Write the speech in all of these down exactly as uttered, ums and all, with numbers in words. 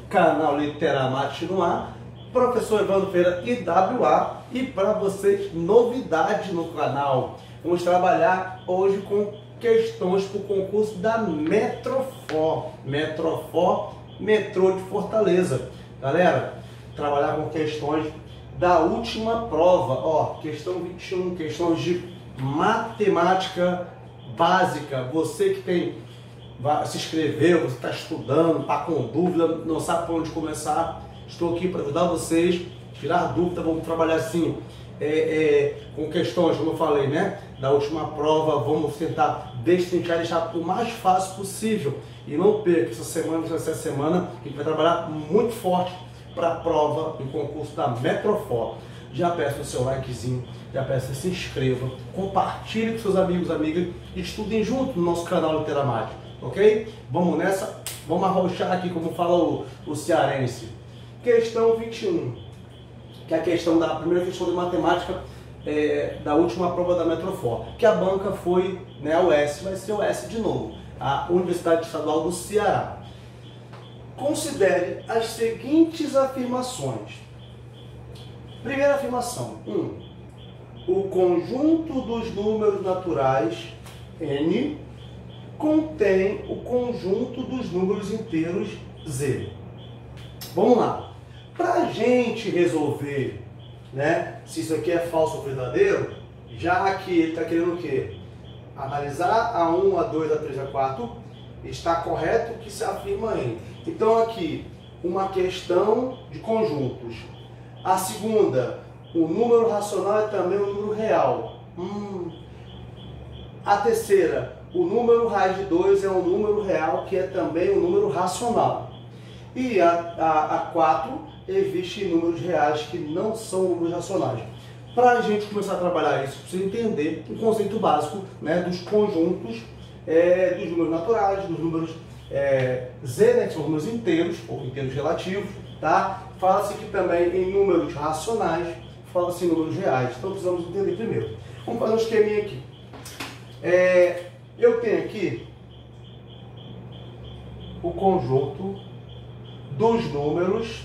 canal Literamate no ar, professor Evandro Ferreira I W A, e para vocês, novidade no canal. Vamos trabalhar hoje com questões para o concurso da Metrofor, Metrofor, Metrô de Fortaleza. Galera, trabalhar com questões da última prova, ó, questão vinte e um, questões de matemática básica. Você que tem, se inscreveu, você está estudando, está com dúvida, não sabe por onde começar, estou aqui para ajudar vocês, tirar dúvida. Vamos trabalhar assim, é, é, com questões, como eu falei, né, da última prova. Vamos tentar destrinchar, deixar o mais fácil possível. E não perca, essa semana vai ser a semana que a gente vai trabalhar muito forte para a prova do concurso da Metrofor. Já peço o seu likezinho, já peço que se inscreva, compartilhe com seus amigos, amigas, e estudem junto no nosso canal Literamate, ok? Vamos nessa, vamos arrochar aqui, como fala o, o cearense. Questão vinte e um, que é a questão da a primeira questão de matemática é, da última prova da Metrofor, que a banca foi, né, a U S, vai ser o S de novo, a Universidade Estadual do Ceará. Considere as seguintes afirmações. Primeira afirmação. um. O conjunto dos números naturais, N, contém o conjunto dos números inteiros, Z. Vamos lá. Para a gente resolver, né, se isso aqui é falso ou verdadeiro, já que ele está querendo o quê? Analisar a um, a dois, a três, a quatro, está correto o que se afirma em. Então aqui, uma questão de conjuntos. A segunda, o número racional é também o número real. Hum. A terceira, o número raiz de dois é um número real que é também um número racional. E a, a, a quatro, existem números reais que não são números racionais. Para a gente começar a trabalhar isso, precisa entender o conceito básico, né, dos conjuntos, é, dos números naturais, dos números é, Z, né, que são números inteiros, ou inteiros relativos, tá? Fala-se aqui também em números racionais, fala-se em números reais. Então precisamos entender primeiro. Vamos fazer um esqueminha aqui. É, eu tenho aqui o conjunto dos números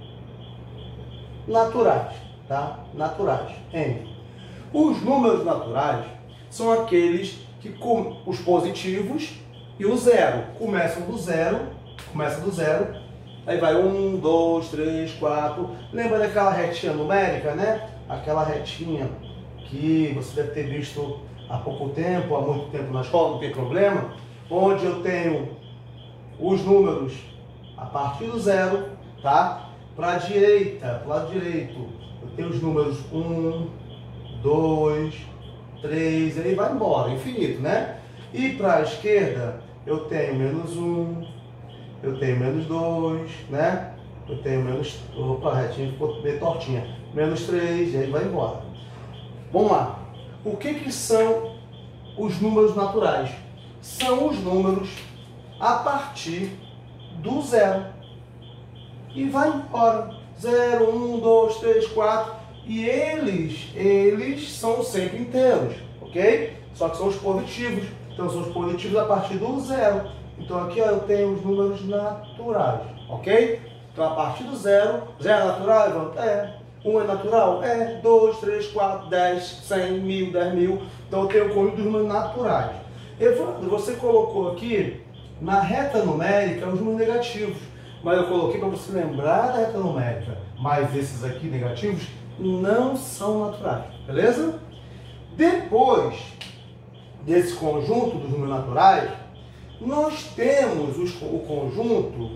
naturais, tá? Naturais, N. Os números naturais são aqueles que, com os positivos e o zero, começam do zero, começa do zero, aí vai um, dois, três, quatro. Lembra daquela retinha numérica, né? Aquela retinha que você deve ter visto há pouco tempo, há muito tempo na escola, não tem problema, onde eu tenho os números a partir do zero, tá? Para a direita, para o lado direito, eu tenho os números um, dois, três, aí vai embora, infinito, né? E para a esquerda, eu tenho menos um, eu tenho menos dois, né? Eu tenho menos... Opa, a retinha ficou meio tortinha. Menos três, e aí vai embora. Vamos lá. O que que são os números naturais? São os números a partir do zero. E vai embora. Zero, um, dois, três, quatro. E eles, eles são sempre inteiros, ok? Só que são os positivos. Então são os positivos a partir do zero. Então aqui, ó, eu tenho os números naturais, ok? Então a partir do zero, zero é natural, Evandro? É. um é natural? É. dois, três, quatro, dez, cem, mil, dez mil. Então eu tenho o conjunto dos números naturais. Evandro, você colocou aqui na reta numérica os números negativos. Mas eu coloquei para você lembrar da reta numérica. Mas esses aqui negativos não são naturais, beleza? Depois desse conjunto dos números naturais, nós temos os, o conjunto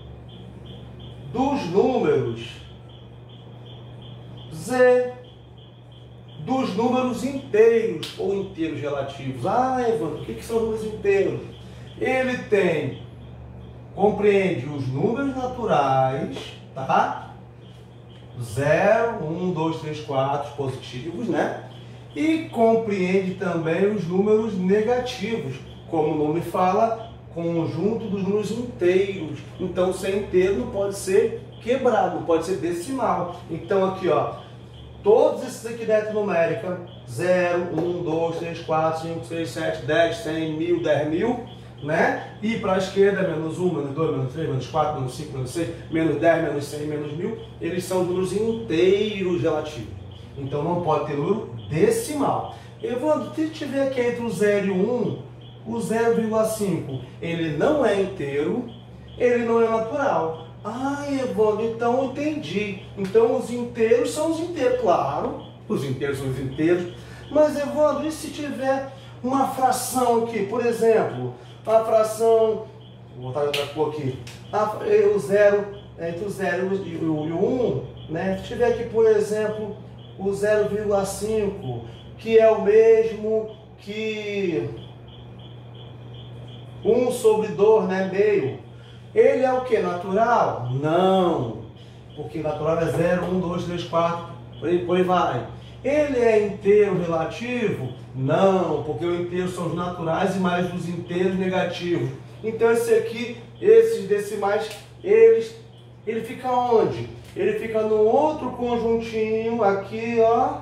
dos números Z, dos números inteiros ou inteiros relativos. Ah, Evandro, o que, que são os números inteiros? Ele tem, compreende os números naturais, tá? zero, um, dois, três, quatro positivos, né? E compreende também os números negativos, como o nome fala, conjunto dos números inteiros. Então, se é inteiro, não pode ser quebrado, não pode ser decimal. Então, aqui, ó, todos esses aqui da reta numérica, zero, um, dois, três, quatro, cinco, seis, sete, dez, cem, mil, dez mil, né? E para a esquerda, menos um, menos dois, menos três, menos quatro, menos cinco, menos seis, menos dez, menos cem, menos mil, eles são números inteiros relativos. Então não pode ter número decimal. Evandro, se tiver aqui entre o zero e o um, o zero vírgula cinco, ele não é inteiro, ele não é natural. Ah, Evandro, então eu entendi. Então os inteiros são os inteiros, claro, os inteiros são os inteiros. Mas, Evandro, e se tiver uma fração aqui, por exemplo, a fração, vou botar outra cor aqui, a, o zero, entre o zero e o um, né? Se tiver aqui, por exemplo, o zero vírgula cinco, que é o mesmo que um sobre dois, né, meio, ele é o que? Natural? Não, porque natural é zero, um, dois, três, quatro, por aí, por aí vai. Ele é inteiro relativo? Não, porque o inteiro são os naturais e mais os inteiros negativos. Então esse aqui, esses decimais, eles, ele fica onde? Ele fica no outro conjuntinho aqui, ó,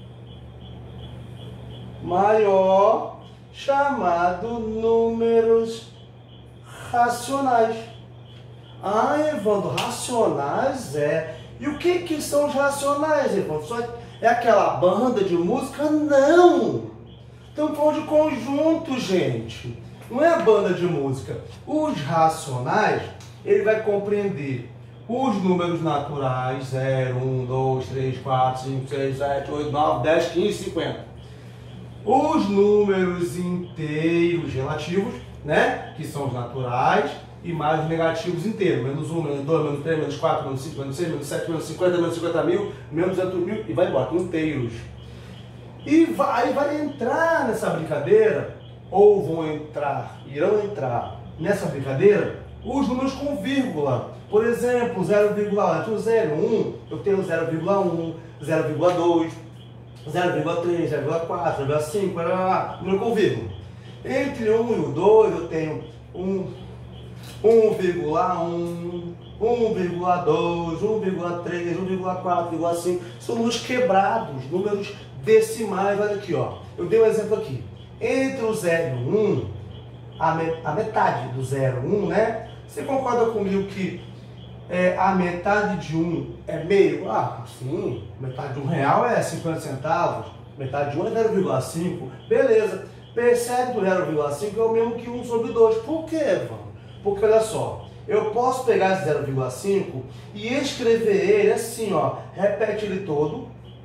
maior, chamado números racionais. Ah, Evandro, racionais é. E o que que são os racionais, Evandro? Só é aquela banda de música? Não! Estamos falando de conjunto, gente. Não é a banda de música. Os racionais, ele vai compreender os números naturais, zero, um, dois, três, quatro, cinco, seis, sete, oito, nove, dez, quinze, cinquenta. Os números inteiros relativos, né? Que são os naturais, e mais os negativos inteiros. Menos um, menos dois, menos três, menos quatro, menos cinco, menos seis, menos sete, menos cinquenta, menos cinquenta mil, menos duzentos mil, e vai embora, inteiros. E vai, vai entrar nessa brincadeira, ou vão entrar, irão entrar nessa brincadeira, os números com vírgula. Por exemplo, zero vírgula um, entre o zero e um, eu tenho zero vírgula um, zero vírgula dois, zero vírgula três, zero vírgula quatro, zero vírgula cinco, número com vírgula. Entre o um e o dois, eu tenho um, um vírgula um, um vírgula dois, um vírgula três, um vírgula quatro, um vírgula cinco. São números quebrados, números decimais. Olha aqui, ó. Eu dei um exemplo aqui. Entre o zero e o um, a, me, a metade do zero e um, né? Você concorda comigo que é, a metade de um é meio? Ah, sim. Metade de um real é cinquenta centavos. Metade de um é zero vírgula cinco. Beleza. Percebe que o zero vírgula cinco é o mesmo que um sobre dois. Por quê, Evandro? Porque olha só, eu posso pegar esse zero vírgula cinco e escrever ele assim, ó. Repete ele todo,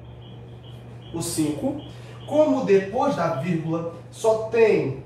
o cinco. Como depois da vírgula só tem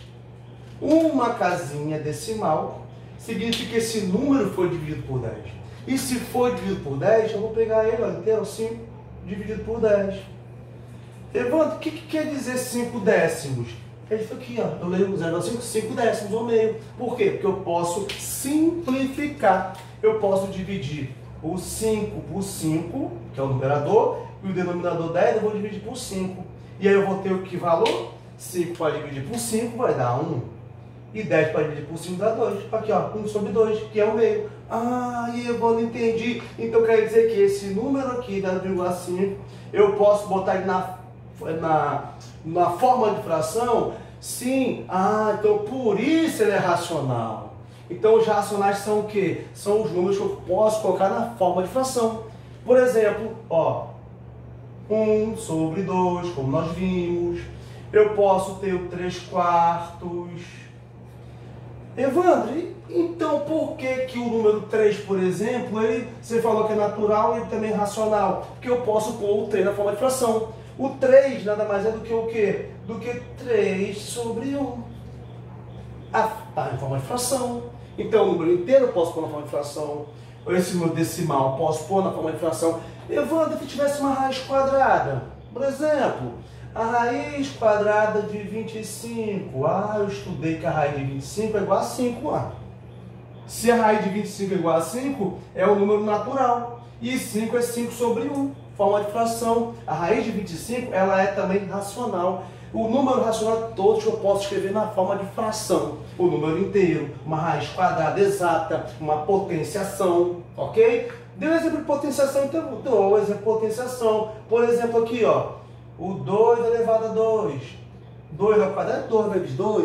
uma casinha decimal, significa que esse número foi dividido por dez. E se foi dividido por dez, eu vou pegar ele, ó, inteiro, cinco dividido por dez. Evandro, o que, que quer dizer cinco décimos? Ele foi aqui, ó, eu leio zero vírgula cinco, cinco décimos ou meio. Por quê? Porque eu posso simplificar. Eu posso dividir o cinco por cinco, que é o numerador, e o denominador dez eu vou dividir por cinco. E aí eu vou ter o que valor? cinco para dividir por cinco vai dar um. E dez para dividir por cinco dá dois. Aqui, ó, um sobre dois, que é o meio. Ah, eu não entendi. Então quer dizer que esse número aqui, zero vírgula cinco, eu posso botar ele na, na, na forma de fração? Sim. Ah, então por isso ele é racional. Então os racionais são o quê? São os números que eu posso colocar na forma de fração. Por exemplo, ó, um sobre dois, como nós vimos. Eu posso ter o três quartos. Evandro, então por que que o número três, por exemplo, ele, você falou que é natural e também racional? Porque eu posso pôr o três na forma de fração. O três nada mais é do que o quê? Do que três sobre um. Está em forma de fração. Então o número inteiro eu posso pôr na forma de fração. Esse número decimal eu posso pôr na forma de fração. Evandro, se tivesse uma raiz quadrada, por exemplo, a raiz quadrada de vinte e cinco. Ah, eu estudei que a raiz de vinte e cinco é igual a cinco. Ah. Se a raiz de vinte e cinco é igual a cinco, é o número natural. E cinco é cinco sobre um, forma de fração. A raiz de vinte e cinco, ela é também racional. O número racional todos eu posso escrever na forma de fração. O número inteiro, uma raiz quadrada exata, uma potenciação, ok? Deu um exemplo de potenciação, então dou um exemplo de potenciação. Por exemplo aqui, ó, o dois elevado a dois. dois ao quadrado é dois vezes dois.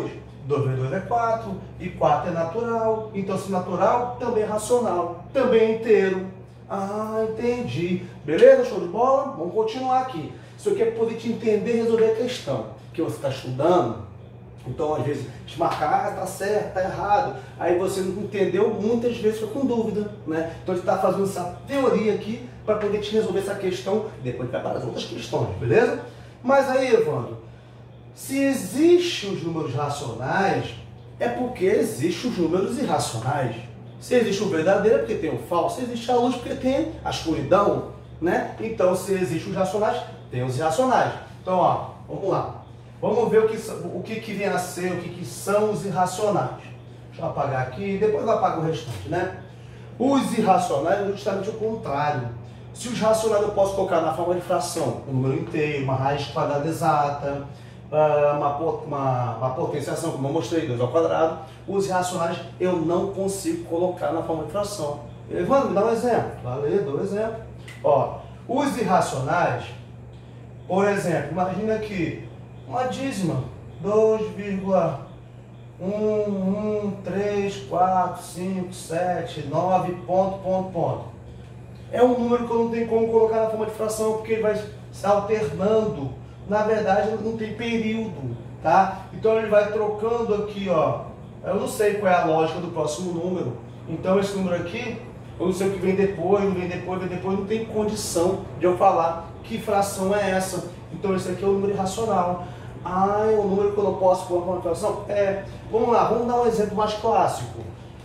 dois vezes dois é quatro, e quatro é natural. Então, se natural, também é racional, também é inteiro. Ah, entendi. Beleza? Show de bola? Vamos continuar aqui. Isso aqui é para poder te entender e resolver a questão que você está estudando. Então, às vezes, te marcar, ah, tá certo, tá errado. Aí você não entendeu, muitas vezes fica com dúvida, né? Então, a gente está fazendo essa teoria aqui para poder te resolver essa questão. Depois vai para as outras questões, beleza? Mas aí, Evandro, se existem os números racionais, é porque existem os números irracionais. Se existe o verdadeiro, é porque tem o falso. Se existe a luz, porque tem a escuridão, né? Então, se existem os racionais, tem os irracionais. Então, ó, vamos lá. Vamos ver o que, o que, que vem a ser, o que, que são os irracionais. Deixa eu apagar aqui, depois eu apago o restante, né? Os irracionais é justamente o contrário. Se os racionais eu posso colocar na forma de fração, um número inteiro, uma raiz quadrada exata, uma, uma, uma potenciação, como eu mostrei, dois ao quadrado, os irracionais eu não consigo colocar na forma de fração. Evandro, me dá um exemplo. Valeu, dou um exemplo. Ó, os irracionais, por exemplo, imagina aqui, uma dízima, dois vírgula um um três quatro cinco sete nove, ponto, ponto, ponto. É um número que eu não tenho como colocar na forma de fração, porque ele vai se alternando. Na verdade, não tem período, tá? Então ele vai trocando aqui, ó. Eu não sei qual é a lógica do próximo número. Então esse número aqui, eu não sei o que vem depois, não vem depois, vem depois, não tem condição de eu falar que fração é essa. Então esse aqui é o número irracional. Ah, é um número que eu não posso pôr na forma de fração? É. Vamos lá, vamos dar um exemplo mais clássico.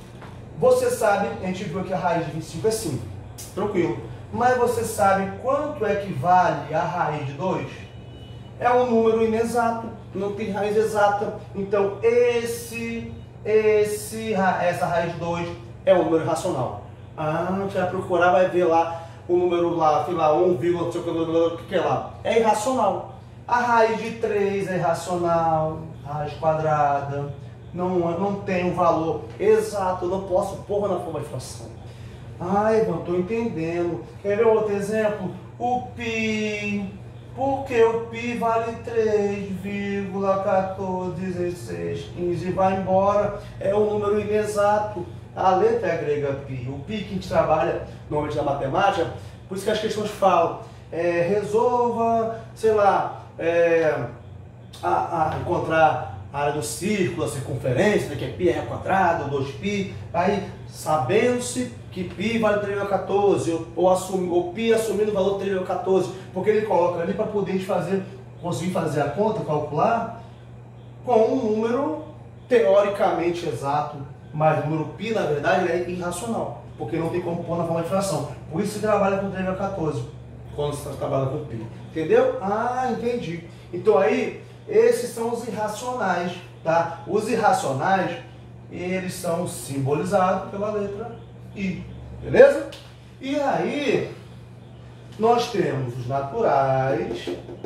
Você sabe, a gente viu que a raiz de vinte e cinco é cinco. Tranquilo. Mas você sabe quanto é que vale a raiz de dois? É um número inexato, não tem raiz exata. Então, esse, esse, essa raiz de dois é um número racional. Ah, a gente vai procurar, vai ver lá o número lá, sei lá, um, não sei o que é lá. É irracional. A raiz de três é irracional, raiz quadrada, não, não tem um valor exato, eu não posso pôr na forma de fração. Ai, não estou entendendo. Quer ver outro exemplo? O π. Porque o π vale três vírgula quatorze, dezesseis, quinze, vai embora. É um número inexato. A letra é grega π. O π que a gente trabalha normalmente na matemática, por isso que as questões falam. É, resolva, sei lá, é, a, a encontrar a área do círculo, a circunferência, né, que é π é quadrado, dois π. Aí, sabendo-se que π vale três vírgula quatorze, ou, ou, assumi, ou π assumindo o valor três vírgula quatorze, porque ele coloca ali para poder fazer, conseguir fazer a conta, calcular, com um número teoricamente exato, mas o número π, na verdade, é irracional, porque não tem como pôr na forma de fração. Por isso se trabalha com três vírgula quatorze, quando você trabalha com π. Entendeu? Ah, entendi. Então aí, esses são os irracionais, tá? Os irracionais, eles são simbolizados pela letra I, beleza? E aí, nós temos os naturais,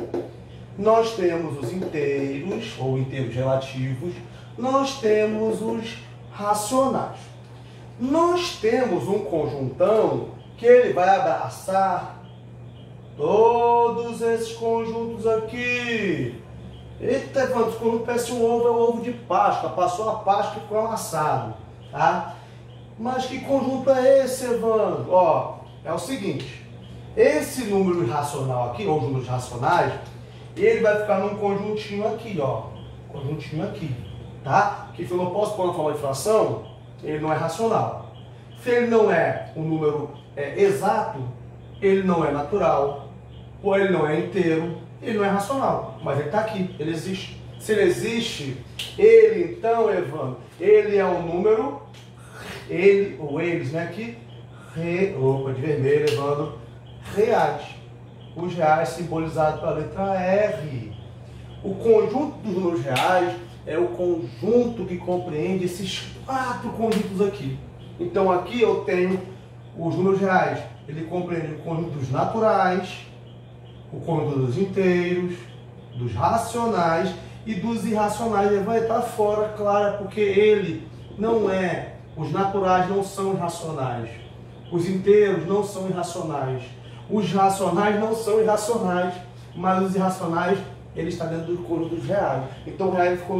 nós temos os inteiros, ou inteiros relativos, nós temos os racionais. Nós temos um conjuntão que ele vai abraçar todos esses conjuntos aqui. Eita, Evandro, quando parece um ovo, é o ovo de Páscoa, passou a Páscoa e ficou amassado, tá? Mas que conjunto é esse, Evandro? Ó, é o seguinte, esse número irracional aqui, ou os números racionais, ele vai ficar num conjuntinho aqui, ó, conjuntinho aqui, tá? Que se eu não posso pôr na forma de fração, ele não é racional. Se ele não é um número é, exato, ele não é natural, ou ele não é inteiro, ele não é racional, mas ele está aqui, ele existe. Se ele existe, ele então, Evandro, ele é um número, ele, ou eles, né, aqui, re, opa, de vermelho, Evandro, reais. Os reais simbolizados pela letra R. O conjunto dos números reais é o conjunto que compreende esses quatro conjuntos aqui. Então aqui eu tenho os números reais, ele compreende o conjunto dos naturais, o conjunto dos inteiros, dos racionais e dos irracionais. Ele vai estar fora, claro, porque ele não é, os naturais não são irracionais, os inteiros não são irracionais, os racionais não são irracionais, mas os irracionais, ele está dentro do conjunto dos reais. Então o real ficou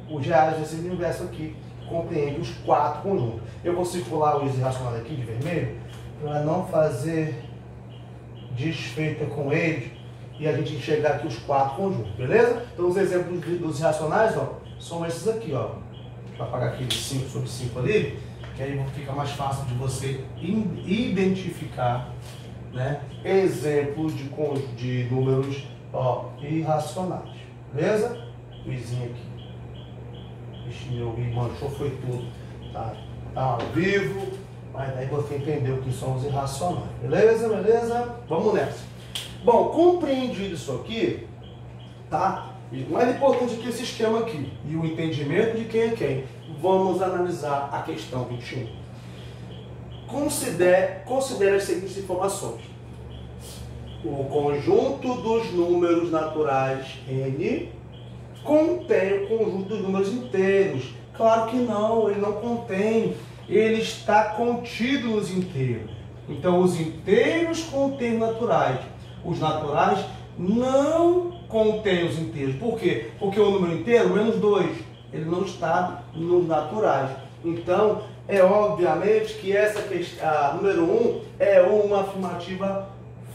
os reais desse universo aqui compreende os quatro conjuntos. Eu vou circular os irracionais aqui de vermelho para não fazer desfeita com eles e a gente enxergar aqui os quatro conjuntos, beleza? Então os exemplos dos irracionais, ó, são esses aqui, ó. Para apagar aquele cinco sobre cinco ali, que aí fica mais fácil de você identificar, né, exemplos de, de números, ó, irracionais, beleza? O izinho aqui. Ixi, meu manchou, foi tudo. Tá, tá ao vivo, mas daí você entendeu o que são os irracionais. Beleza, beleza? Vamos nessa. Bom, compreendido isso aqui, tá? E o mais importante aqui é esse esquema aqui. E o entendimento de quem é quem. Vamos analisar a questão vinte e um. Considere, considere as seguintes informações. O conjunto dos números naturais N contém o conjunto dos números inteiros. Claro que não, ele não contém. Ele está contido nos inteiros. Então, os inteiros contêm naturais. Os naturais não contêm os inteiros. Por quê? Porque o número inteiro, menos dois, ele não está nos naturais. Então, é obviamente que essa questão, a número um, é uma afirmativa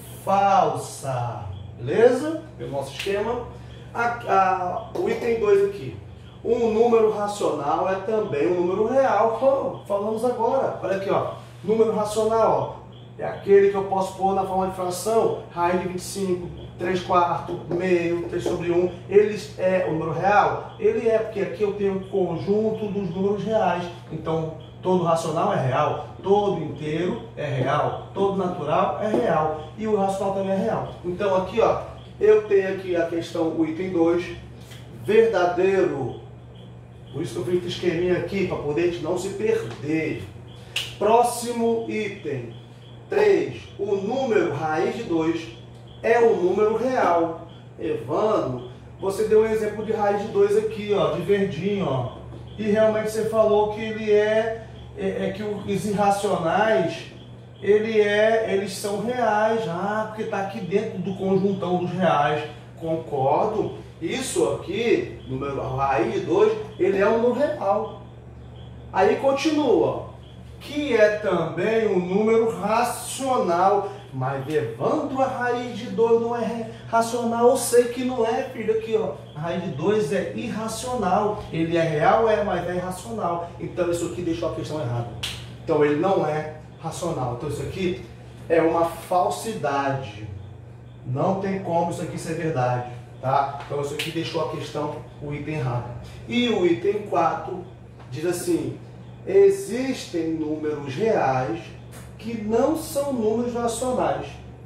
falsa. Beleza? Pelo nosso esquema. A, a, o item dois aqui. Um número racional é também um número real. Oh, falamos agora. Olha aqui, ó. Número racional, ó, é aquele que eu posso pôr na forma de fração. Raiz de vinte e cinco, três quartos, meio, três sobre um. Ele é o número real? Ele é, porque aqui eu tenho o conjunto dos números reais. Então, todo racional é real. Todo inteiro é real. Todo natural é real. E o racional também é real. Então, aqui, ó, eu tenho aqui a questão, o item dois, verdadeiro. Por isso que eu fiz esse esqueminha aqui, para poder a gente não se perder. Próximo item, três. O número raiz de dois é o número real. Evandro, você deu um exemplo de raiz de dois aqui, ó, de verdinho, ó. E realmente você falou que ele é, é, é que os irracionais, ele é, eles são reais. Ah, porque está aqui dentro do conjuntão dos reais. Concordo. Isso aqui, número raiz de dois, ele é um número real. Aí continua, que é também um número racional. Mas levando a raiz de dois não é racional, eu sei que não é, filho. Aqui, ó, a raiz de dois é irracional. Ele é real, é, mas é irracional. Então isso aqui deixou a questão errada. Então ele não é racional. Então isso aqui é uma falsidade. Não tem como isso aqui ser verdade, tá? Então isso aqui deixou a questão, o item errado. E o item quatro diz assim: existem números reais que não são números racionais.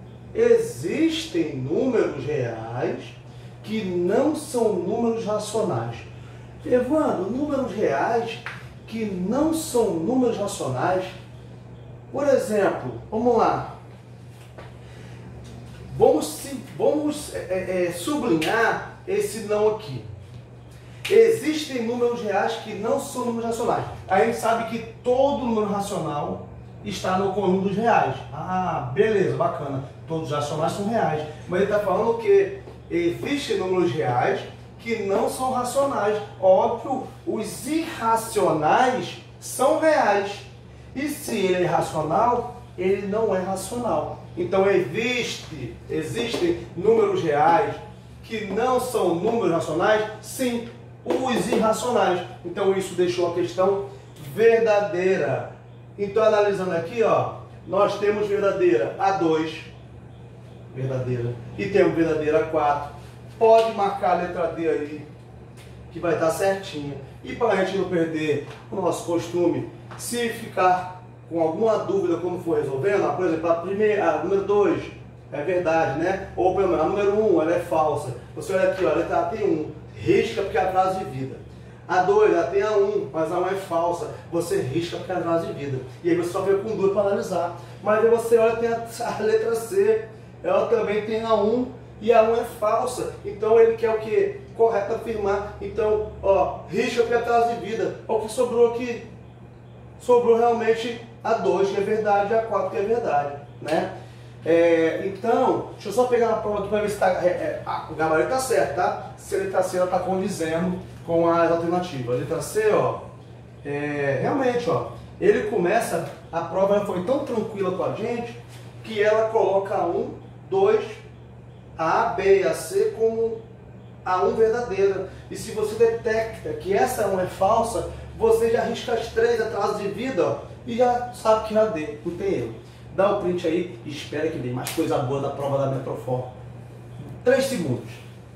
Existem números reais que não são números racionais. Evandro, números reais que não são números racionais. Por exemplo, vamos lá. Vamos, vamos é, é, sublinhar esse não aqui. Existem números reais que não são números racionais. A gente sabe que todo número racional está no conjunto dos reais. Ah, beleza, bacana. Todos os racionais são reais. Mas ele está falando que existem números reais que não são racionais. Óbvio, os irracionais são reais. E se ele é irracional, ele não é racional. Então existe, existem números reais que não são números racionais? Sim, os irracionais. Então isso deixou a questão verdadeira. Então analisando aqui, ó, nós temos verdadeira A dois, verdadeira, e temos verdadeira A quatro. Pode marcar a letra D aí, que vai estar certinha. E para a gente não perder o nosso costume, se ficar com alguma dúvida como for resolvendo, por exemplo, a primeira, a número dois é verdade, né? Ou pelo menos a número um, ela é falsa. Você olha aqui, ó, a letra A tem um, risca porque é atraso de vida. A dois, ela tem a um, mas a um é falsa. Você risca porque é atraso de vida. E aí você só fica com dúvida para analisar. Mas aí você olha, tem a, a letra C, ela também tem a um e a um é falsa. Então ele quer o que? Correto afirmar. Então, ó, risca porque é atraso de vida. Olha o que sobrou aqui. Sobrou realmente a dois, que é verdade, e a quatro, que é verdade, né? É, então, deixa eu só pegar na prova aqui para ver se tá, é, é, a, o gabarito está certo, tá? Se ele está certo, está condizendo com as alternativas. Letra C, ó, é, realmente, ó, ele começa, a prova foi tão tranquila com a gente, que ela coloca a um, dois, a A, B e a C como a um verdadeira. E se você detecta que essa um é falsa, você já risca as três atrás de vida, ó, e já sabe que na D, não tem erro. Dá o print aí e espera que dê mais coisa boa da prova da Metrofor. três segundos.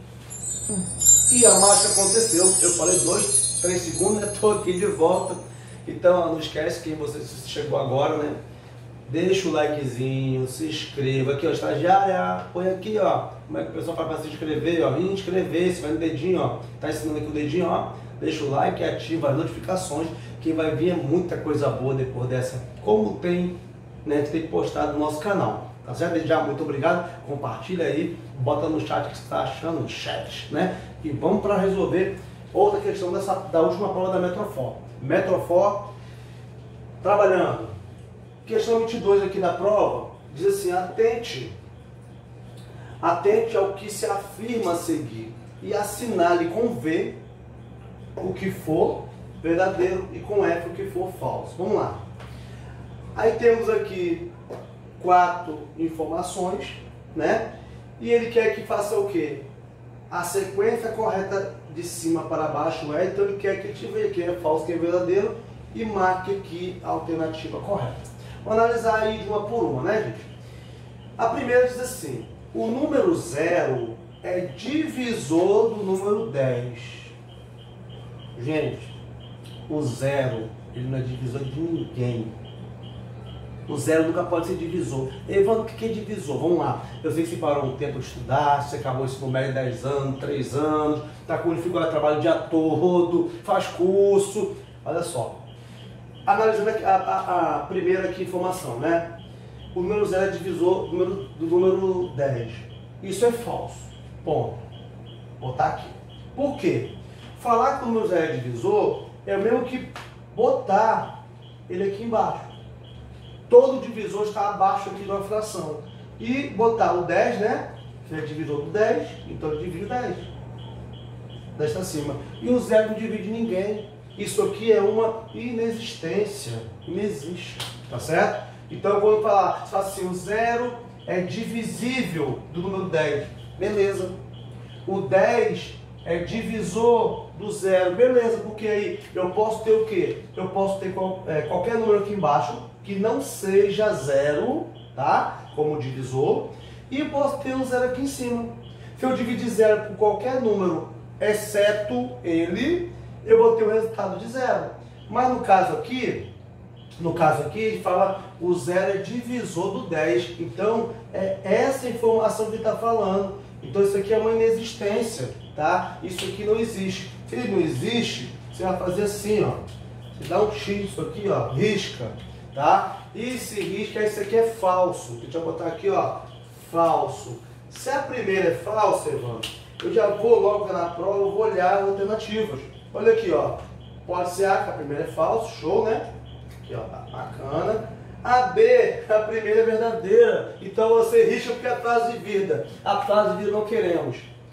E a marcha aconteceu. Eu falei dois, três segundos, estou aqui de volta. Então não esquece que você chegou agora, né? Deixa o likezinho, se inscreva aqui, ó, estagiária, põe aqui, ó, como é que o pessoal faz para se inscrever, ó, inscrever-se, vai no dedinho, ó, tá ensinando aqui o dedinho, ó, deixa o like e ativa as notificações, que vai vir muita coisa boa depois dessa, como tem, né, tem postado no nosso canal, tá certo? Desde já, muito obrigado, compartilha aí, bota no chat o que você está achando, no chat, né, e vamos para resolver outra questão dessa, da última prova da Metrofor. Metrofor, trabalhando. Questão vinte e dois aqui da prova, diz assim, atente, atente ao que se afirma a seguir e assinale com V o que for verdadeiro e com F o que for falso. Vamos lá. Aí temos aqui quatro informações, né? E ele quer que faça o quê? A sequência correta de cima para baixo é, então ele quer que a gente veja quem é falso, quem é verdadeiro e marque aqui a alternativa correta. Vamos analisar aí de uma por uma, né, gente? A primeira diz assim, o número zero é divisor do número dez. Gente, o zero, ele não é divisor de ninguém. O zero nunca pode ser divisor. Evandro, o que é divisor? Vamos lá. Eu sei que você parou um tempo de estudar, você acabou isso no médio dez anos, três anos, está com dificuldade de trabalho o dia todo, faz curso. Olha só. Analisando a, a, a primeira aqui informação, né? O número zero é divisor do número, do número dez. Isso é falso. Ponto. Vou botar aqui. Por quê? Falar que o número zero é divisor é o mesmo que botar ele aqui embaixo. Todo divisor está abaixo aqui de uma fração. E botar o dez, né? Que é divisor do dez, então eu divido dez. dez está acima. E o zero não divide ninguém. Isso aqui é uma inexistência, não existe, tá certo? Então quando falar, se fala assim, o zero é divisível do número dez, beleza. O dez é divisor do zero, beleza, porque aí eu posso ter o quê? Eu posso ter qual, é, qualquer número aqui embaixo que não seja zero, tá? Como divisor, e eu posso ter o zero aqui em cima. Se eu dividir zero por qualquer número, exceto ele, eu vou ter o resultado de zero. Mas no caso aqui, no caso aqui, ele fala o zero é divisor do dez. Então, é essa informação que ele está falando. Então, isso aqui é uma inexistência, tá? Isso aqui não existe. Se ele não existe, você vai fazer assim, ó. Você dá um X isso aqui, ó, risca, tá? E se risca, isso aqui é falso. Deixa eu botar aqui, ó, falso. Se a primeira é falsa, Evandro, eu já vou logo na prova, eu vou olhar as alternativas. Olha aqui, ó. Pode ser A, que a primeira é falso, show, né? Aqui, ó, tá bacana. A B, a primeira é verdadeira. Então você risca porque é a frase de vida. A frase de vida não queremos.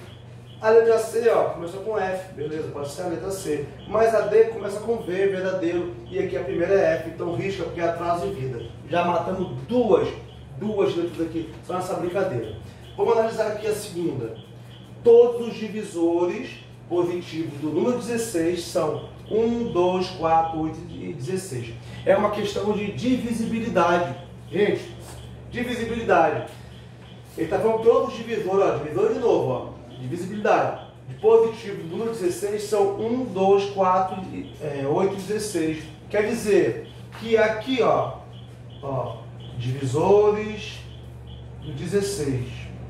A letra C, ó, começa com F, beleza, pode ser a letra C. Mas a D começa com V, verdadeiro. E aqui a primeira é F, então risca porque é a frase de vida. Já matamos duas, duas letras aqui, só nessa brincadeira. Vamos analisar aqui a segunda. Todos os divisores positivos do número dezesseis são um, dois, quatro, oito e dezesseis. É uma questão de divisibilidade. Gente, divisibilidade. Ele está falando todos os divisores, ó, divisor de novo, ó, divisibilidade. De positivo do número dezesseis são um, dois, quatro, oito e dezesseis. Quer dizer que aqui, ó, ó divisores do dezesseis.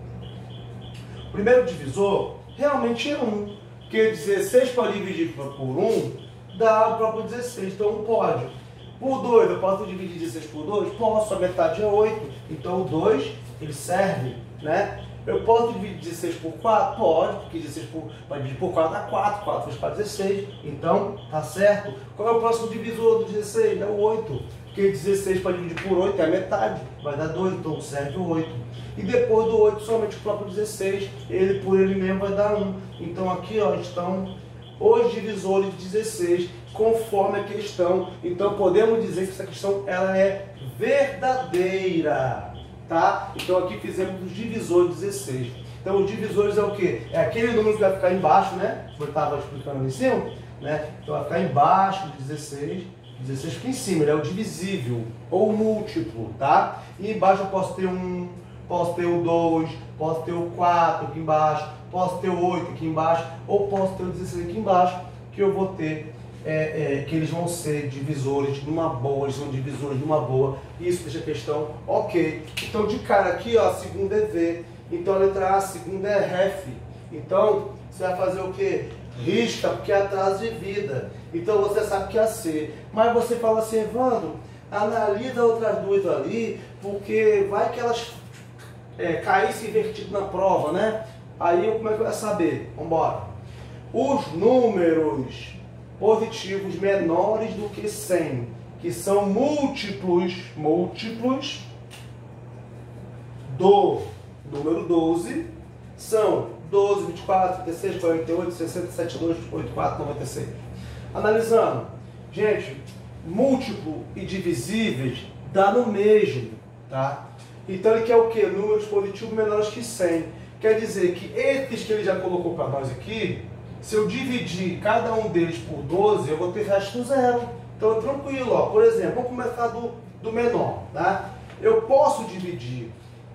O primeiro divisor realmente é um. Porque dezesseis para dividir por um dá o próprio dezesseis, então um pode. Por dois, eu posso dividir dezesseis por dois? Posso, a metade é oito. Então o dois, ele serve, né? Eu posso dividir dezesseis por quatro? Pode, porque dezesseis por, para dividir por quatro dá quatro, quatro vezes quatro, dezesseis. Então, tá certo. Qual é o próximo divisor do dezesseis? É o oito. Porque dezesseis para dividir por oito é a metade, vai dar dois, então serve o oito. E depois do oito, somente o próprio dezesseis, ele por ele mesmo vai dar um. Então aqui, ó, estão os divisores de dezesseis, conforme a questão. Então podemos dizer que essa questão ela é verdadeira, tá? Então aqui fizemos os divisores de dezesseis. Então os divisores é o que? É aquele número que vai ficar embaixo, né? Como eu estava explicando ali em cima, né? Então vai ficar embaixo de dezesseis, dezesseis fica em cima, ele é o divisível ou múltiplo, tá? E embaixo eu posso ter um, posso ter o dois, posso ter o quatro aqui embaixo, posso ter o oito aqui embaixo, ou posso ter o dezesseis aqui embaixo, que eu vou ter, é, é, que eles vão ser divisores numa boa, eles são divisores numa boa, isso deixa a questão ok. Então de cara aqui, ó, a segunda é V, então a letra A, a segunda é Ref, então você vai fazer o que? Risca, porque é atraso de vida, então você sabe que é a C, mas você fala assim, Evandro, analisa outras duas ali, porque vai que elas é, caíssem invertido na prova, né? Aí como é que eu vou saber? Vamos embora. Os números positivos menores do que cem, que são múltiplos, múltiplos do número doze, são doze, vinte e quatro, trinta e seis, quarenta e oito, sessenta, setenta e dois, oitenta e quatro, noventa e seis. Analisando, gente, múltiplo e divisíveis dá no mesmo, tá? Então ele quer o quê? Números positivos menores que cem. Quer dizer que esses que ele já colocou para nós aqui, se eu dividir cada um deles por doze, eu vou ter resto zero. Então é tranquilo, ó. Por exemplo, vamos começar do, do menor, tá? Eu posso dividir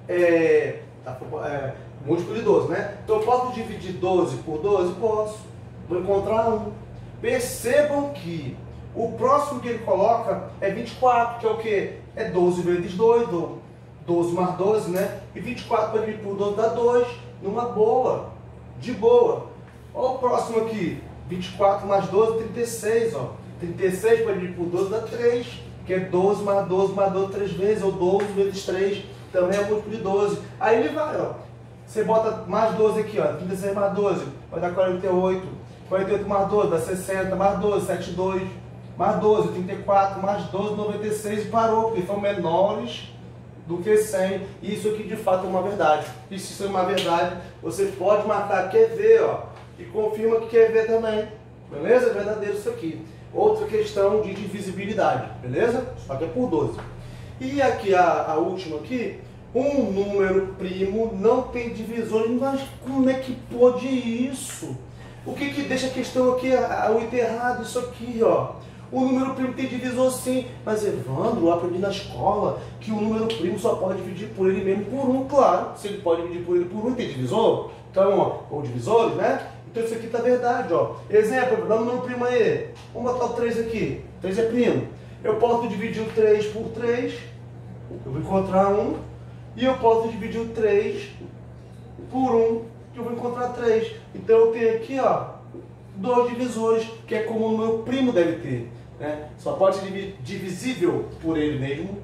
é, é, múltiplo de doze, né? Então eu posso dividir doze por doze? Posso. Vou encontrar um. Percebam que o próximo que ele coloca é vinte e quatro, que é o quê? É doze vezes dois, doze mais doze, né? E vinte e quatro para dividir por doze dá dois, numa boa, de boa. Olha o próximo aqui, vinte e quatro mais doze, trinta e seis, ó. trinta e seis para dividir por doze dá três, que é doze mais doze mais doze três vezes, ou doze vezes três, também é múltiplo de doze. Aí ele vai, ó. Você bota mais doze aqui, ó, trinta e seis mais doze, vai dar quarenta e oito, quarenta e oito mais doze dá sessenta, mais doze, setenta e dois, mais doze, trinta e quatro, mais doze, noventa e seis, e parou, porque são menores do que cem. Isso aqui de fato é uma verdade. E se isso é uma verdade, você pode marcar Q V, ó, e confirma que quer ver também, beleza? É verdadeiro isso aqui. Outra questão de divisibilidade, beleza? Só que é por doze. E aqui a, a última aqui, um número primo não tem divisores, mas como é que pode isso? O que que deixa a questão aqui, o item errado, isso aqui, ó. O número primo tem divisor sim, mas Evandro, eu aprendi na escola que o número primo só pode dividir por ele mesmo por um, claro. Se ele pode dividir por ele por um, tem divisor. Então, ó, ou divisores, né? Então isso aqui tá verdade, ó. Exemplo, dá um número primo aí. Vamos botar o três aqui. três é primo. Eu posso dividir o três por três. Eu vou encontrar um. E eu posso dividir o três por um. Que eu vou encontrar três. Então eu tenho aqui, ó, dois divisores, que é como o meu primo deve ter, né? Só pode ser divisível por ele mesmo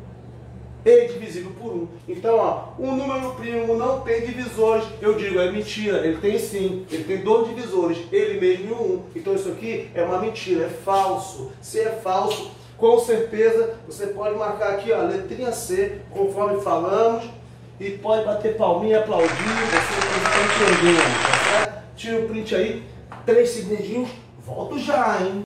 e divisível por um. Então, ó, o número primo não tem divisores. Eu digo, é mentira. Ele tem sim. Ele tem dois divisores, ele mesmo e um. Então isso aqui é uma mentira, é falso. Se é falso, com certeza você pode marcar aqui, ó, letrinha C, conforme falamos, e pode bater palminha, aplaudir, você está entendendo, tá certo? Tira o print aí, três segundinhos, volto já, hein?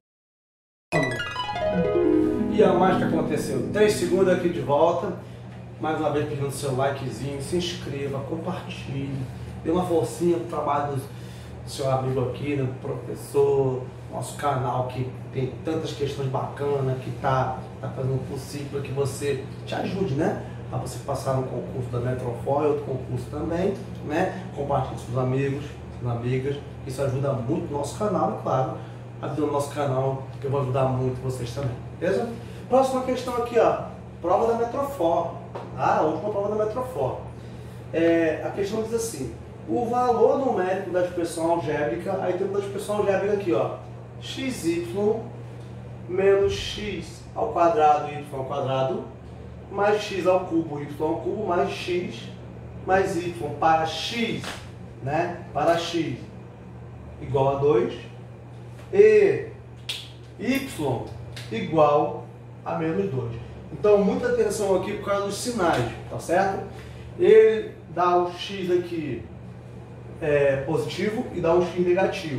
E a mais que aconteceu, três segundos aqui de volta, mais uma vez pedindo seu likezinho, se inscreva, compartilhe, dê uma forcinha pro trabalho do seu amigo aqui, né, professor, nosso canal que tem tantas questões bacanas, que tá, tá fazendo o possível para que você te ajude, né? A você passar no concurso da Metrofor e outro concurso também, né? Compartilhe com seus amigos, suas amigas, isso ajuda muito o nosso canal, e claro, ajuda o nosso canal, que eu vou ajudar muito vocês também, beleza? Próxima questão aqui, ó, prova da Metrofor, tá? A última prova da Metrofor. É, a questão diz assim, o valor numérico da expressão algébrica, aí temos a expressão algébrica aqui, ó, xy menos x ao quadrado y ao quadrado, mais x ao cubo, y ao cubo, mais x, mais y, para x, né? Para x igual a dois, e y igual a menos dois. Então, muita atenção aqui por causa dos sinais, tá certo? Ele dá um x aqui é, positivo e dá um x negativo.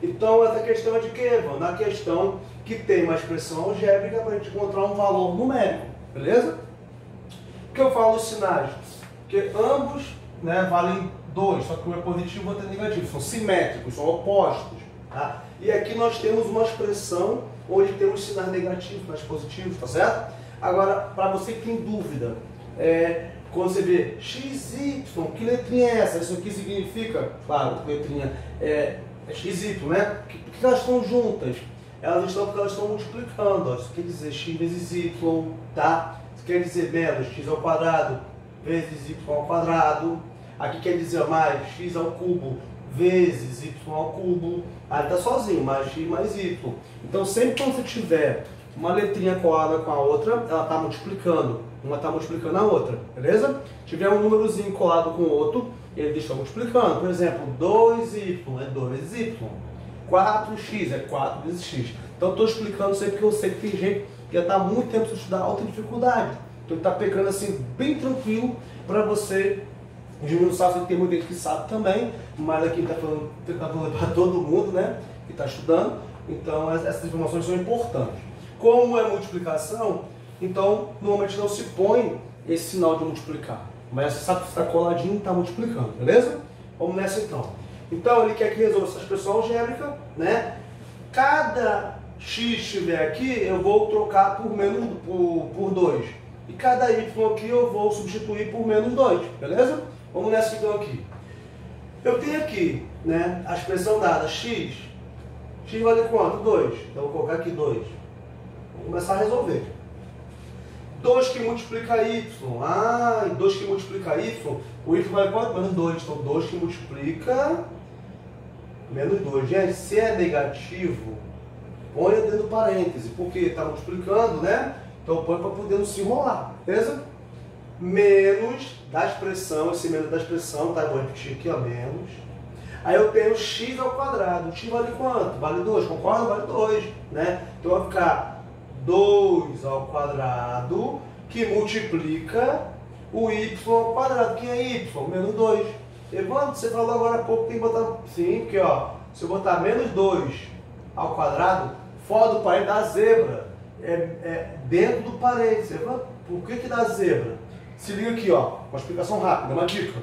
Então essa questão é de quê, Evandro? Na questão que tem uma expressão algébrica para a gente encontrar um valor numérico, beleza? Por que eu falo os sinais? Porque ambos, né, valem dois, só que um é positivo e o outro é negativo, são simétricos, são opostos. Tá? E aqui nós temos uma expressão onde temos sinais negativos, sinais positivos, tá certo? Agora, para você que tem dúvida, é, quando você vê x, y, que letrinha é essa? Isso aqui significa, claro, letrinha é, é x, y, né? Por que, que elas estão juntas? Elas estão porque elas estão multiplicando. Ó. Isso quer dizer x vezes y, tá? Isso quer dizer menos x ao quadrado vezes y ao quadrado. Aqui quer dizer mais x ao cubo vezes y ao cubo. Aí está sozinho, mais x mais y. Então sempre quando você tiver uma letrinha colada com a outra, ela está multiplicando. Uma está multiplicando a outra, beleza? Se tiver um númerozinho colado com o outro, eles estão multiplicando. Por exemplo, dois y é dois vezes y. quatro x é quatro vezes x. Então estou explicando isso aí porque eu sei que tem gente que já está há muito tempo sem estudar alta dificuldade. Então ele está pegando assim bem tranquilo para você diminuir. Eu tem muita gente que sabe também, mas aqui está falando, tá falando para todo mundo, né? Que está estudando. Então essas informações são importantes. Como é multiplicação, então normalmente não se põe esse sinal de multiplicar. Mas você sabe que está coladinho e está multiplicando, beleza? Vamos nessa então. Então ele quer que resolva essa expressão algébrica, né? Cada x estiver aqui, eu vou trocar por menos por, por dois. E cada y aqui eu vou substituir por menos dois, beleza? Vamos nessa então aqui. Eu tenho aqui, né, a expressão dada x. X vale quanto? dois. Então eu vou colocar aqui dois. Vamos começar a resolver. dois que multiplica y. Ah, e dois que multiplica y. O y vale quanto? Menos dois. Então dois que multiplica menos dois. Gente, se é negativo, põe dentro do parêntese. Porque está multiplicando, né? Então põe para poder não se enrolar. Beleza? Menos da expressão. Esse menos da expressão, tá? Vou repetir aqui, ó. Menos. Aí eu tenho x ao quadrado. X vale quanto? Vale dois. Concorda? Vale dois. Né? Então vai ficar dois ao quadrado, que multiplica o y ao quadrado. Quem é y? Menos dois. Evandro, você falou agora há pouco que tem que botar... Sim, porque ó, se eu botar menos dois ao quadrado, fora do parênteses dá zebra. É, é dentro do parênteses. Evandro, por que que dá zebra? Se liga aqui, ó, uma explicação rápida, uma dica.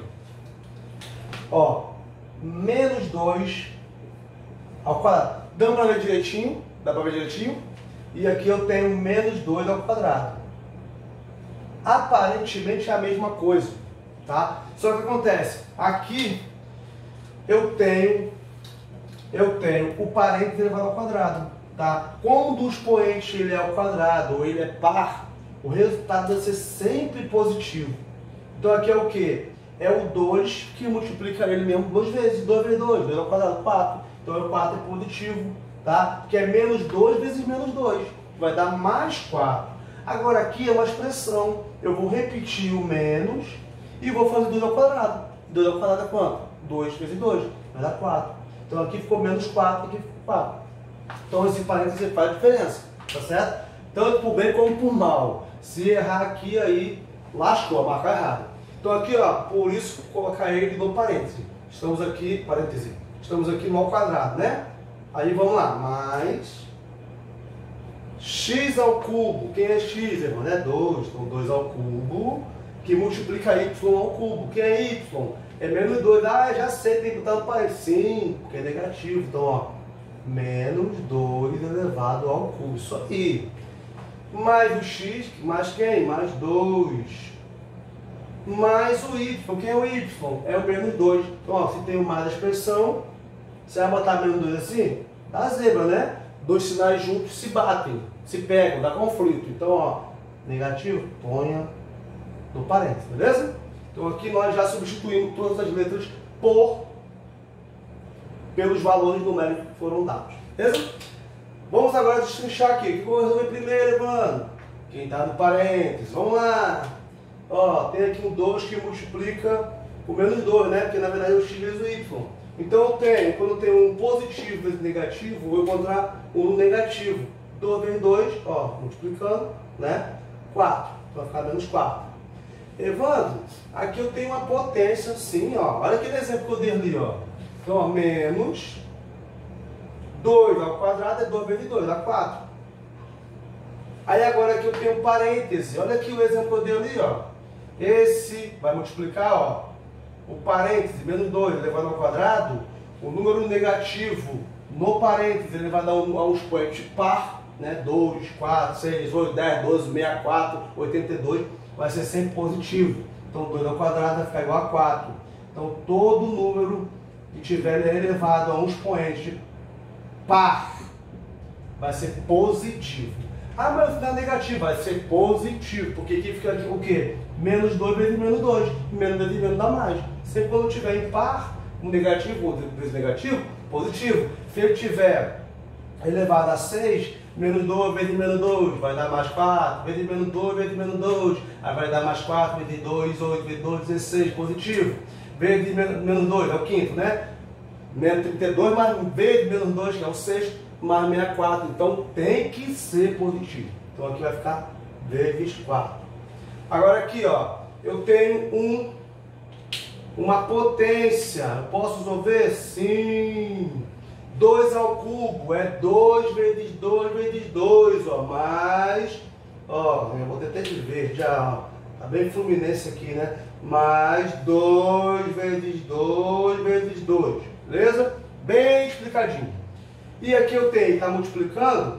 Ó, menos dois ao quadrado. Dá pra ver direitinho? Dá pra ver direitinho? E aqui eu tenho menos dois ao quadrado. Aparentemente é a mesma coisa, tá? Só que acontece, aqui eu tenho, eu tenho o parênteses elevado ao quadrado, tá? Quando o expoente ele é ao quadrado ou ele é par, o resultado deve ser sempre positivo. Então aqui é o que? É o dois que multiplica ele mesmo duas vezes. dois vezes dois, dois ao quadrado, quatro. Então o quatro é positivo. Tá? Que é menos dois vezes menos dois, vai dar mais quatro. Agora aqui é uma expressão, eu vou repetir o menos e vou fazer dois ao quadrado. dois ao quadrado é quanto? dois vezes dois, vai dar quatro. Então aqui ficou menos quatro, aqui ficou quatro. Então esse parênteses faz diferença, tá certo? Tanto por bem como por mal. Se errar aqui, aí lascou, a marca errada. Então aqui, ó, por isso colocar ele no parênteses. Estamos aqui, parênteses, estamos aqui no ao quadrado, né? Aí vamos lá, mais x ao cubo. Quem é x, irmão? É dois. Então dois ao cubo, que multiplica y ao cubo. Quem é y? É menos dois. Ah, já sei, tem que botar no parênteses. Sim, porque é negativo. Então, ó, menos dois elevado ao cubo. Isso aí. Mais o x, mais quem? Mais dois. Mais o y. Quem é o y? É o menos dois. Então, ó, se tem o mais da expressão, você vai botar menos dois assim? Dá zebra, né? Dois sinais juntos se batem, se pegam, dá conflito. Então, ó, negativo, ponha no parênteses, beleza? Então aqui nós já substituímos todas as letras por pelos valores numéricos que foram dados, beleza? Vamos agora destrinchar aqui. O que eu vou resolver primeiro, mano? Quem está no parênteses, vamos lá. Ó, tem aqui um dois que multiplica o menos dois, né? Porque na verdade é o x vezes o y. Então eu tenho, quando eu tenho um positivo vezes negativo, vou encontrar um negativo. dois vezes dois, ó, multiplicando, né? quatro. Vai ficar menos quatro. Evandro, aqui eu tenho uma potência assim, ó. Olha aquele exemplo que eu dei ali, ó. Então, ó, menos dois ao quadrado é dois vezes dois, dá quatro. Aí agora aqui eu tenho um parêntese. Olha aqui o exemplo que eu dei ali, ó. Esse vai multiplicar, ó. O parêntese, menos dois elevado ao quadrado, o número negativo no parêntese elevado a um, a um expoente par, né? dois, quatro, seis, oito, dez, doze, sessenta e quatro, oitenta e dois, vai ser sempre positivo. Então dois ao quadrado vai ficar igual a quatro. Então todo número que tiver elevado a um expoente par vai ser positivo. Ah, mas não é negativo, vai ser positivo, porque aqui fica o quê? Menos dois vezes menos dois, menos vezes menos dá mais. Sempre quando tiver em par, um negativo, outro vezes negativo, positivo. Se ele tiver elevado a seis, menos dois vezes menos dois, vai dar mais quatro, vezes menos dois vezes menos dois, aí vai dar mais quatro vezes dois, oito vezes dois, dezesseis, positivo. Vezes menos dois, é o quinto, né? Menos trinta e dois, mais vezes menos dois, que é o sexto, mais sessenta e quatro. Então tem que ser positivo. Então aqui vai ficar vezes quatro. Agora aqui, ó, eu tenho um, uma potência. Eu posso resolver? Sim. dois ao cubo é dois vezes dois vezes dois, ó, mais, ó, eu vou ter de verde já, ó, tá bem fluminense aqui, né? Mais dois vezes dois vezes dois, beleza? Bem explicadinho. E aqui eu tenho, tá multiplicando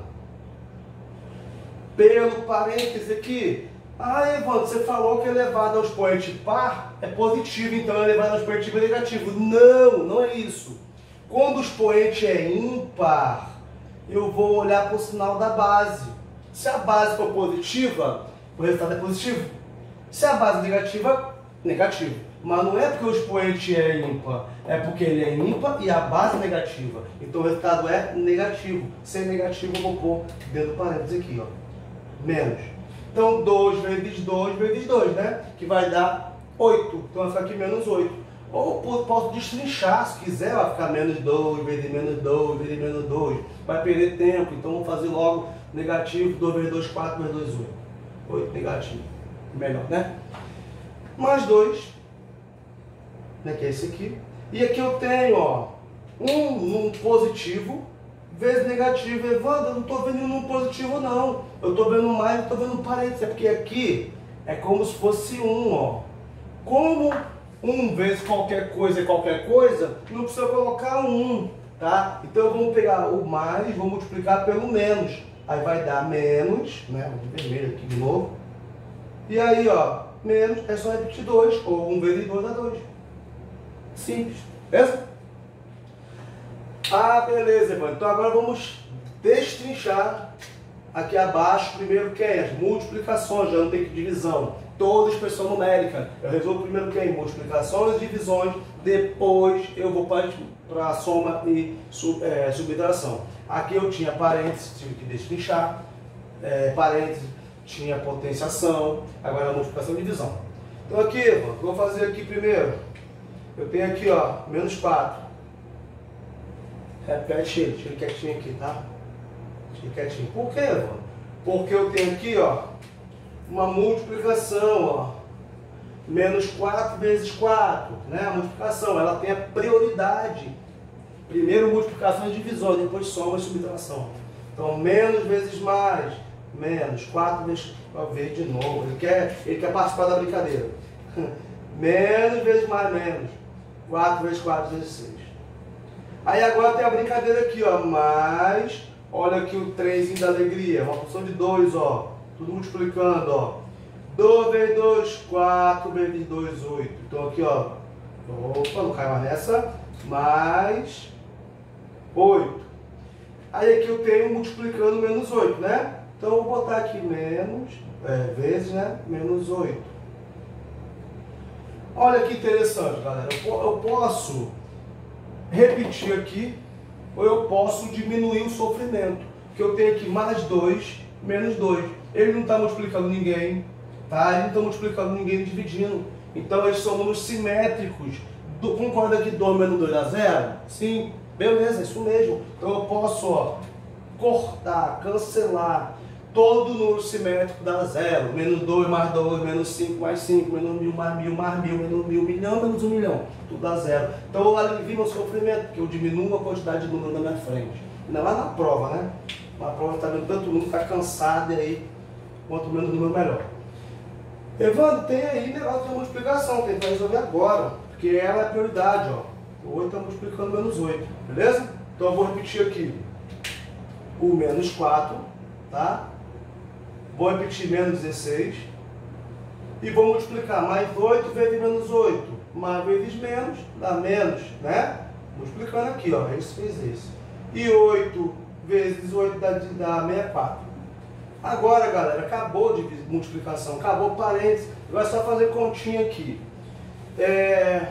pelo parêntese aqui. Ah, Evandro, você falou que elevado ao expoente par é positivo, então elevado ao expoente é negativo. Não, não é isso. Quando o expoente é ímpar, eu vou olhar para o sinal da base. Se a base for positiva, o resultado é positivo. Se a base é negativa, negativo. Mas não é porque o expoente é ímpar, é porque ele é ímpar e a base é negativa. Então o resultado é negativo. Se é negativo, eu vou pôr dentro do parênteses aqui, ó. Menos. Então dois vezes dois vezes dois, né? Que vai dar oito. Então vai ficar aqui menos oito. Ou posso destrinchar, se quiser, vai ficar menos dois vezes menos dois vezes menos dois. Vai perder tempo, então vamos fazer logo negativo. dois vezes dois, quatro vezes dois, oito. oito negativo. Melhor, né? Mais dois. Né, que é esse aqui. E aqui eu tenho, ó, um, um positivo vezes negativo. Evandro, eu não estou vendo um positivo, não. Eu estou vendo mais, eu estou vendo um parênteses. É porque aqui é como se fosse um, ó. Como um vezes qualquer coisa é qualquer coisa, não precisa colocar um, tá? Então vamos pegar o mais, vou multiplicar pelo menos. Aí vai dar menos, né? Vou vermelho aqui de novo. E aí, ó, menos é só repetir dois, ou um vezes dois dá dois. Simples, beleza? Ah, beleza, Evandro. Então agora vamos destrinchar aqui abaixo, primeiro quem? As multiplicações, já não tem que divisão. Toda expressão numérica. Eu resolvo primeiro quem? Multiplicações e divisões, depois eu vou para a soma e sub, é, subtração. Aqui eu tinha parênteses, tive que destrinchar, é, parênteses, tinha potenciação, agora a multiplicação e divisão. Então aqui, Evandro, vou fazer aqui primeiro. Eu tenho aqui, ó, menos quatro. Repete ele, tira quietinho aqui, tá? Tira quietinho. Por quê, Evandro? Porque eu tenho aqui, ó, uma multiplicação, ó. Menos quatro vezes quatro, né? A multiplicação, ela tem a prioridade. Primeiro multiplicação e divisão, depois soma e subtração. Então, menos vezes mais, menos quatro vezes, ó, ver de novo. Ele quer, ele quer participar da brincadeira. Menos vezes mais, menos. quatro vezes quatro vezes seis. Aí agora tem a brincadeira aqui, ó. Mais, olha aqui o trenzinho da alegria. Uma função de dois, ó. Tudo multiplicando, ó. dois vezes dois, quatro vezes dois, oito. Então aqui, ó. Opa, não cai mais nessa. Mais oito. Aí aqui eu tenho multiplicando menos oito, né? Então eu vou botar aqui menos, é, vezes, né? Menos oito. Olha que interessante, galera. Eu posso repetir aqui, ou eu posso diminuir o sofrimento. Porque eu tenho aqui mais dois, menos dois. Ele não está multiplicando ninguém, tá? Ele não está multiplicando ninguém dividindo. Então eles são números simétricos. Do, concorda que dois menos dois dá zero? Sim, beleza, isso mesmo. Então eu posso, ó, cortar, cancelar. Todo número simétrico dá zero. Menos dois mais dois, menos cinco mais cinco, menos mil mais mil mais mil, menos mil, milhão, menos um milhão. Tudo dá zero. Então eu alivio meu sofrimento, porque eu diminuo a quantidade de número na minha frente. Ainda lá na prova, né? Na prova tá vendo tanto número, tá cansado e aí, quanto menos número melhor. Evandro, tem aí negócio de multiplicação, tem que resolver agora, porque ela é prioridade, ó. O oito está multiplicando menos oito, beleza? Então eu vou repetir aqui. O menos quatro, tá? Vou repetir menos dezesseis. E vou multiplicar mais oito vezes menos oito. Mais vezes menos, dá menos, né? Multiplicando aqui, ó. Esse fez esse. E oito vezes oito dá, dá sessenta e quatro. Agora, galera, acabou de multiplicação, acabou o parênteses. Vai só fazer continha aqui. É...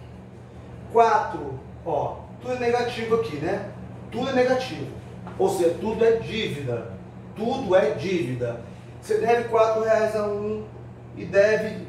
quatro, ó. Tudo é negativo aqui, né? Tudo é negativo. Ou seja, tudo é dívida. Tudo é dívida. Você deve quatro reais a um e deve,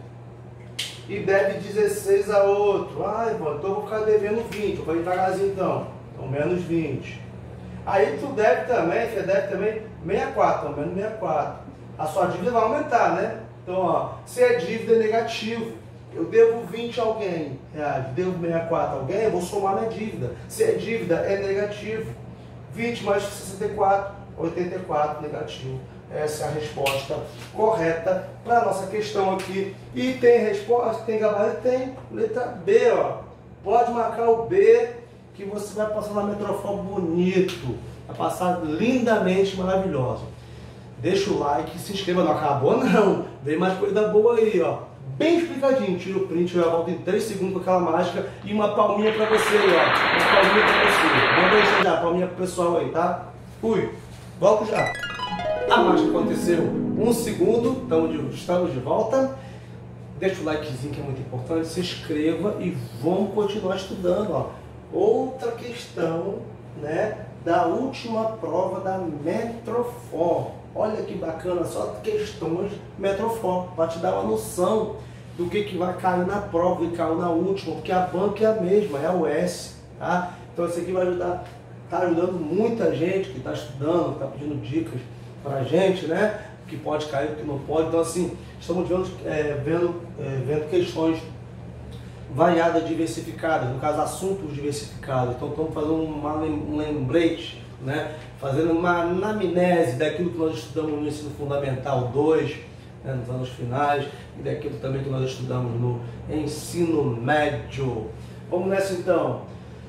e deve dezesseis a outro. Ai, mano, então eu vou ficar devendo vinte. Eu vou devagarzinho então. Então, menos vinte. Aí tu deve também, você deve também sessenta e quatro, então menos sessenta e quatro. A sua dívida vai aumentar, né? Então, ó, se é dívida é negativo, eu devo vinte a alguém, reais, devo sessenta e quatro a alguém, eu vou somar minha dívida. Se é dívida, é negativo. vinte mais sessenta e quatro, oitenta e quatro, negativo. Essa é a resposta correta para a nossa questão aqui. E tem resposta, tem gabarito? Tem. Letra B, ó. Pode marcar o B, que você vai passar na Metrofol bonito. Vai passar lindamente maravilhoso. Deixa o like, se inscreva, não acabou não. Vem mais coisa boa aí, ó. Bem explicadinho. Tira o print, eu volto em três segundos com aquela mágica e uma palminha para você aí, ó. Uma palminha para você. Manda aí já, palminha pro pessoal aí, tá? Fui. Volto já. A mágica aconteceu um segundo, estamos de, estamos de volta. Deixa o likezinho que é muito importante, se inscreva e vamos continuar estudando. Ó. Outra questão, né, da última prova da Metrofol. Olha que bacana, só questões Metrofol, para te dar uma noção do que, que vai cair na prova, que caiu na última, porque a banca é a mesma, é a U S. Tá? Então isso aqui vai ajudar, está ajudando muita gente que está estudando, está pedindo dicas para a gente, né? O que pode cair, o que não pode. Então, assim, estamos vendo, é, vendo, é, vendo questões variadas, diversificadas, no caso, assuntos diversificados. Então, estamos fazendo uma, um lembrete, né? Fazendo uma anamnese daquilo que nós estudamos no ensino fundamental dois, né? Nos anos finais, e daquilo também que nós estudamos no ensino médio. Vamos nessa, então.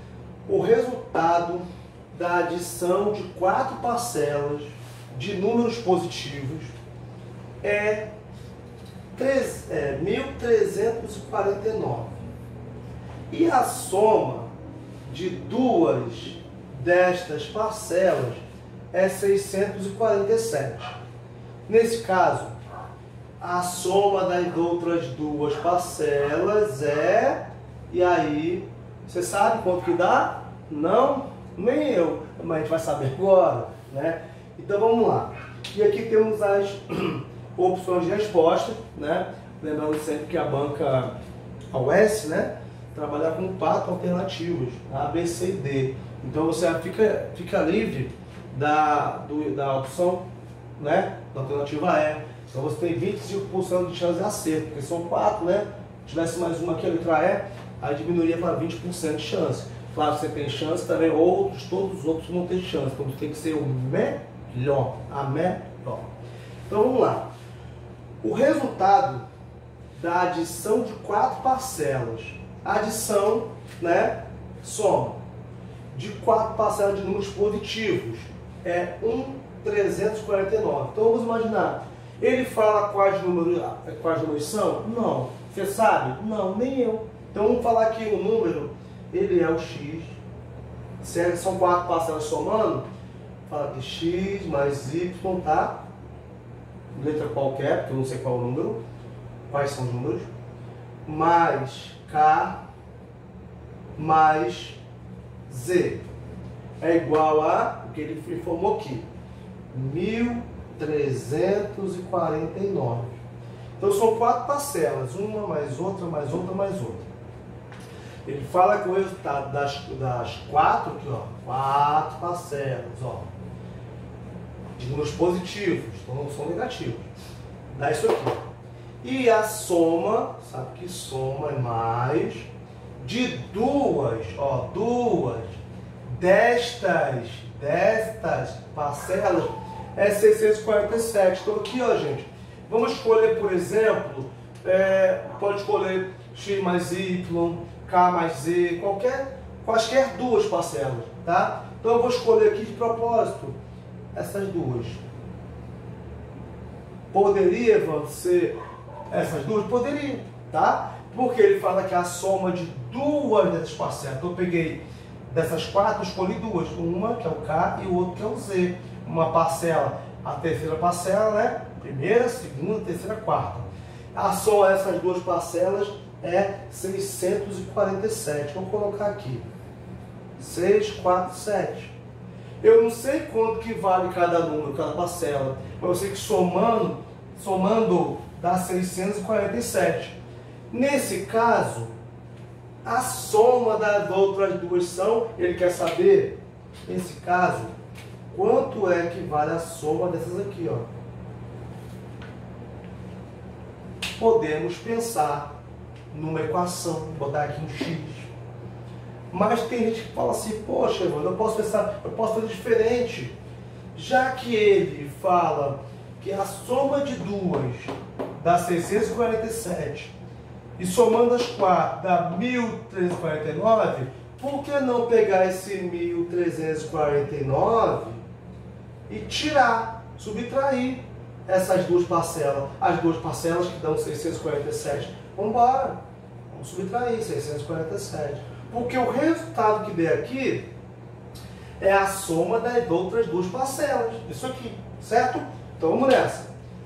O resultado da adição de quatro parcelas de números positivos é, é mil trezentos e quarenta e nove. E a soma de duas destas parcelas é seiscentos e quarenta e sete. Nesse caso, a soma das outras duas parcelas é... E aí, você sabe quanto que dá? Não? Nem eu, mas a gente vai saber agora, né? Então vamos lá. E aqui temos as opções de resposta, né? Lembrando sempre que a banca, a U S, né, trabalha com quatro alternativas, A, B, C e D. Então você fica, fica livre da, do, da opção, né, da alternativa E. Então você tem vinte e cinco por cento de chance de acerto, porque são quatro, né? Se tivesse mais uma aqui, a letra E, aí diminuiria para vinte por cento de chance. Claro que você tem chance também, outros, todos os outros não têm chance. Então você tem que ser o melhor, a melhor. Então vamos lá. O resultado da adição de quatro parcelas, adição, né, soma de quatro parcelas de números positivos é mil trezentos e quarenta e nove. Então vamos imaginar, ele fala quais números, quais números são? Não. Você sabe? Não, nem eu. Então vamos falar aqui o número, ele é o x, são quatro parcelas somando, fala que x mais y, tá? Letra qualquer, porque eu não sei qual é o número, quais são os números, mais k mais z é igual a, o que ele informou aqui, mil trezentos e quarenta e nove. Então são quatro parcelas, uma mais outra, mais outra, mais outra. Ele fala que o resultado das, das quatro, aqui, ó, quatro parcelas, ó, de números positivos, então não são negativos, dá isso aqui. E a soma, sabe que soma é mais de duas, ó, duas destas destas parcelas é seiscentos e quarenta e sete. Então aqui, ó, gente, vamos escolher, por exemplo, é, pode escolher x mais y, k mais z, qualquer, quaisquer duas parcelas, tá? Então eu vou escolher aqui de propósito essas duas. Poderia ser essas duas? Poderia, tá? Porque ele fala que a soma de duas dessas parcelas. Então eu peguei dessas quatro, escolhi duas. Uma que é o K e o outro que é o Z. Uma parcela, a terceira parcela, né? Primeira, segunda, terceira, quarta. A soma dessas duas parcelas é seiscentos e quarenta e sete. Vou colocar aqui. seis, quatro, sete. Eu não sei quanto que vale cada número, cada parcela, mas eu sei que somando, somando dá seiscentos e quarenta e sete. Nesse caso, a soma das outras duas são, ele quer saber, nesse caso, quanto é que vale a soma dessas aqui, ó. Podemos pensar numa equação, botar aqui um x. Mas tem gente que fala assim, poxa, Evandro, eu posso pensar, eu posso fazer diferente. Já que ele fala que a soma de duas dá seiscentos e quarenta e sete e somando as quatro dá mil trezentos e quarenta e nove, por que não pegar esse mil trezentos e quarenta e nove e tirar, subtrair essas duas parcelas, as duas parcelas que dão seiscentos e quarenta e sete? Vamos embora, vamos subtrair seiscentos e quarenta e sete. Porque o resultado que der aqui é a soma das outras duas parcelas. Isso aqui, certo? Então vamos nessa.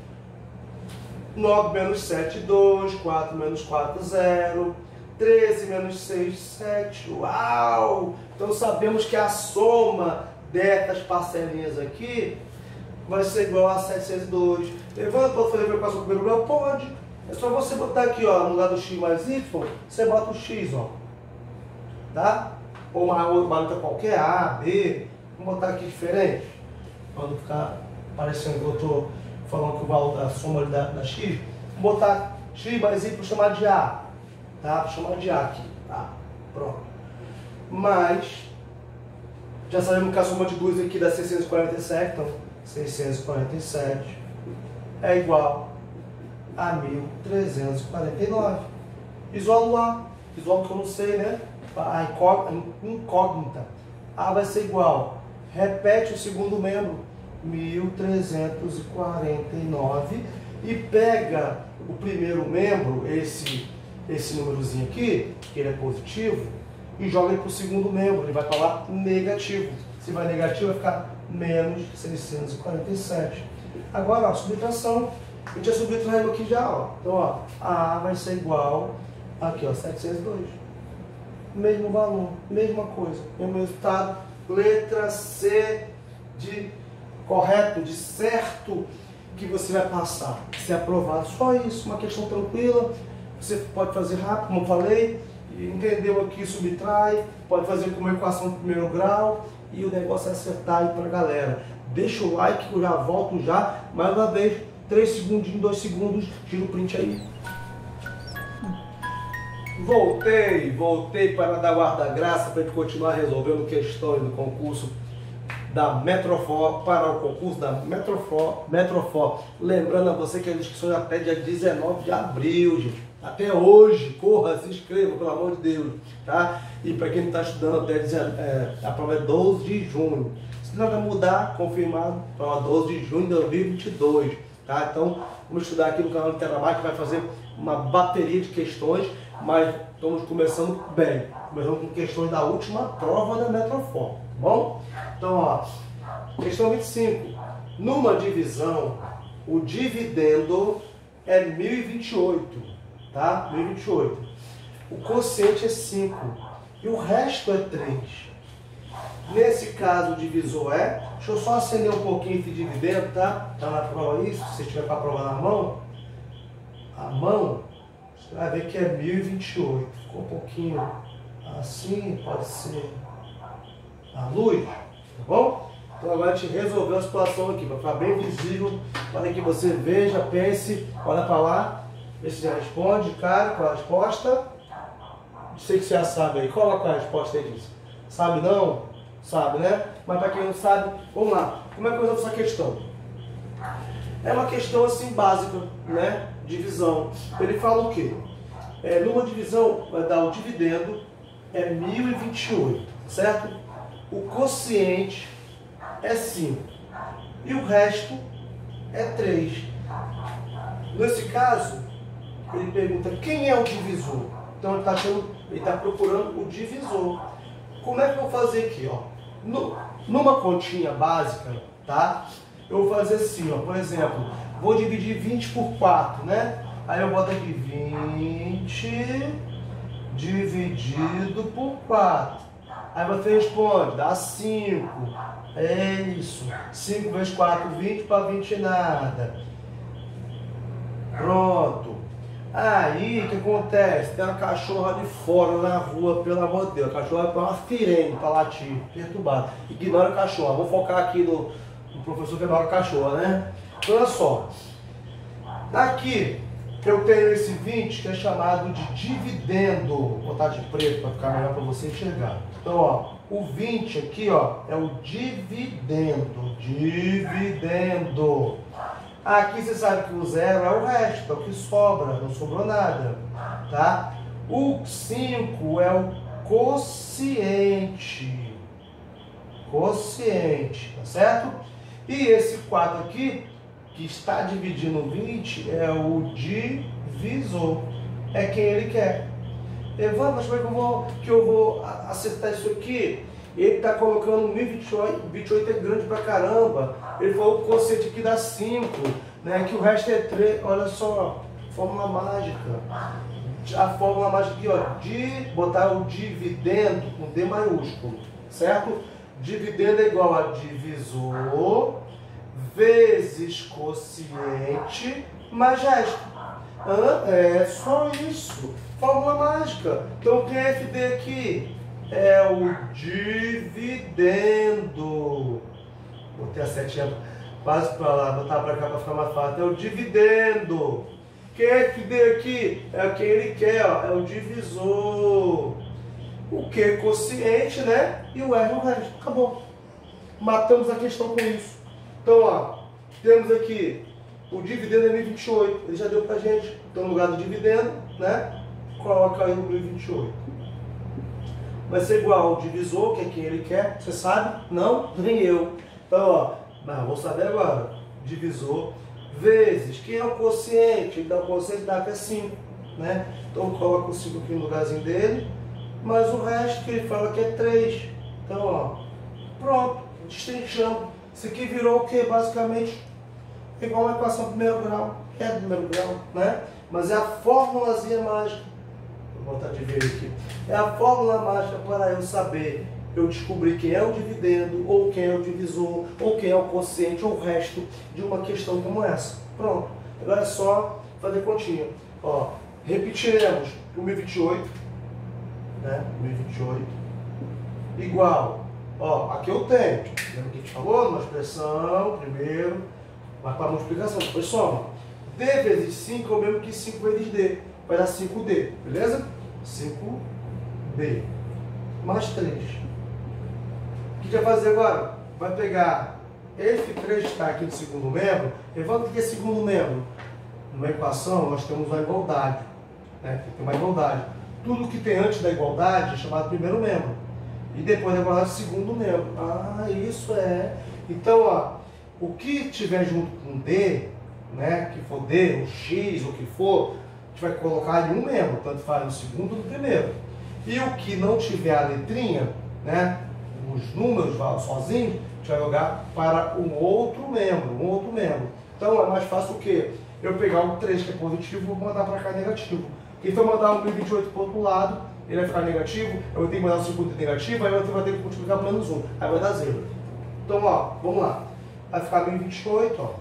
nove menos sete, dois. quatro menos quatro, zero. treze menos seis, sete. Uau! Então sabemos que a soma dessas parcelinhas aqui vai ser igual a setecentos e dois. Evandro, pode fazer a equação com o primeiro grau? Pode. É só você botar aqui, ó, no lugar do x mais y, você bota o x, ó. Tá? Ou uma outra letra qualquer, A, B, vamos botar aqui diferente, para não ficar parecendo que eu estou falando que o valor da soma da, da x, vou botar x mais y para chamar de A, tá? Para chamar de A aqui, tá? Pronto. Mas, já sabemos que a soma de duas aqui dá seiscentos e quarenta e sete, então seiscentos e quarenta e sete é igual a mil trezentos e quarenta e nove. Isolo A, isolo que eu não sei, né? A incógnita. A vai ser igual. Repete o segundo membro, mil trezentos e quarenta e nove, e pega o primeiro membro, esse, esse númerozinho aqui, que ele é positivo, e joga ele para o segundo membro. Ele vai para lá negativo. Se vai negativo, vai ficar menos seiscentos e quarenta e sete. Agora, ó, subtração. Eu tinha subtraído aqui já, ó. Então, ó, a A vai ser igual aqui, ó, setecentos e dois. Mesmo valor, mesma coisa, mesmo resultado. Letra C de correto, de certo, que você vai passar, ser aprovado. Só isso, uma questão tranquila. Você pode fazer rápido, como eu falei, entendeu aqui, subtrai, pode fazer com uma equação de primeiro grau, e o negócio é acertar aí pra galera. Deixa o like que eu já volto já, mais uma vez, três segundinhos, dois segundos, tira o print aí. Voltei, voltei para dar guarda-graça para a gente continuar resolvendo questões do concurso da Metrofor, para o concurso da Metrofor, Metrofor. Lembrando a você que as inscrições até dia dezenove de abril, gente. Até hoje, corra, se inscreva, pelo amor de Deus, tá? E para quem está estudando, até é, a prova é doze de junho. Se não vai mudar, confirmado, prova doze de junho de dois mil e vinte e dois, tá? Então, vamos estudar aqui no canal do Terabyte, que vai fazer uma bateria de questões, mas estamos começando bem. Começando com questões da última prova da Metrofor, tá bom? Então, ó, questão vinte e cinco. Numa divisão, o dividendo é mil e vinte e oito, tá? mil e vinte e oito. O quociente é cinco e o resto é três. Nesse caso, o divisor é... Deixa eu só acender um pouquinho esse dividendo, tá? Tá na prova isso, se você estiver com a prova na mão. A mão, você vai ver que é mil e vinte e oito. Ficou um pouquinho assim, pode ser a luz, tá bom? Então agora a gente resolveu a situação aqui, para ficar bem visível, para que você veja, pense, olha para lá, vê se já responde, cara, qual a resposta? Sei que você já sabe aí, coloca a resposta aí disso. Sabe não? sabe, né? Mas para quem não sabe, vamos lá. Como é que eu resolvo essa questão? É uma questão assim básica, né? Divisão. Ele fala o quê? É, numa divisão vai dar o dividendo é mil e vinte e oito, certo? O quociente é cinco e o resto é três. Nesse caso, ele pergunta quem é o divisor. Então ele está ele tá procurando o divisor. Como é que eu vou fazer aqui, ó? No, numa continha básica, tá? Eu vou fazer assim, ó. Por exemplo, vou dividir vinte por quatro, né? Aí eu boto aqui vinte dividido por quatro. Aí você responde, dá cinco. É isso. cinco vezes quatro, vinte para vinte nada. Pronto. Aí, o que acontece? Tem uma cachorra ali fora na rua, pelo amor de Deus. A cachorra é uma sirene para latir, perturbada. Ignora a cachorra. Vou focar aqui no, no professor que ignora a cachorra, né? Então, olha só. Aqui, eu tenho esse vinte que é chamado de dividendo. Vou botar de preto para ficar melhor para você enxergar. Então, ó, o vinte aqui, ó, é o dividendo. Dividendo. Aqui você sabe que o zero é o resto, é o que sobra, não sobrou nada, tá? O cinco é o quociente, quociente, tá certo? E esse quatro aqui, que está dividindo vinte, é o divisor, é quem ele quer. Evandro, mas como é que eu vou, que eu vou acertar isso aqui? Ele está colocando mil e vinte e oito, é grande pra caramba. Ele falou o quociente aqui dá cinco, né? Que o resto é três. Olha só, fórmula mágica. A fórmula mágica aqui, ó, de botar o dividendo com D maiúsculo, certo? Dividendo é igual a divisor vezes quociente mais resto. Ah, é só isso. Fórmula mágica. Então quem é F D aqui? É o dividendo. Botei a setinha quase para lá, botar para cá para ficar mais fácil. É o dividendo. Quem é F D aqui? É quem ele quer, ó. É o divisor. O que? Quociente, né? E o R o resto. Acabou. Matamos a questão com isso. Então, ó, temos aqui o dividendo é mil e vinte e oito. Ele já deu pra gente. Então, no lugar do dividendo, né? Coloca aí o mil e vinte e oito. Vai ser igual ao divisor, que é quem ele quer. Você sabe? Não? Nem eu. Então, ó, mas vou saber agora. Divisor vezes. Quem é o quociente? Então, o quociente dá que é cinco, né? Então, coloca o cinco aqui no lugarzinho dele. Mas o resto que ele fala que é três. Então, ó, pronto. Destrinchamos. Isso aqui virou o que? Basicamente, igual uma equação primeiro grau. É do primeiro grau, né? Mas é a formulazinha mágica. Vou botar de ver aqui. É a fórmula mágica para eu saber, eu descobrir quem é o dividendo, ou quem é o divisor, ou quem é o quociente, ou o resto de uma questão como essa. Pronto. Agora é só fazer continha. Ó, repetiremos o mil e vinte e oito, né? mil e vinte e oito igual. Ó, aqui eu tenho. Lembra que a gente falou? Uma expressão, primeiro, mas para multiplicação, depois soma. D vezes cinco é o mesmo que cinco vezes D. Vai dar cinco D, beleza? cinco D mais três. O que a gente vai fazer agora? Vai pegar esse três que está aqui no segundo membro. Levanta o que é segundo membro. Numa equação, nós temos uma igualdade. Né? Tem uma igualdade. Tudo que tem antes da igualdade é chamado primeiro membro. E depois da igualdade, segundo membro. Ah, isso é. Então, ó, o que tiver junto com D, né, que for D, ou X, ou o que for, a gente vai colocar em um membro, tanto faz no segundo ou no primeiro. E o que não tiver a letrinha, né, os números sozinhos, a gente vai jogar para um outro membro, um outro membro. Então é mais fácil o quê? Eu pegar o três, que é positivo, e vou mandar para cá negativo. Porque se eu mandar o mil e vinte e oito para o outro lado, ele vai ficar negativo, eu vou ter que mandar o segundo negativo, aí eu vou ter que multiplicar por menos um, aí vai dar zero. Então, ó, vamos lá. Vai ficar mil e vinte e oito, ó.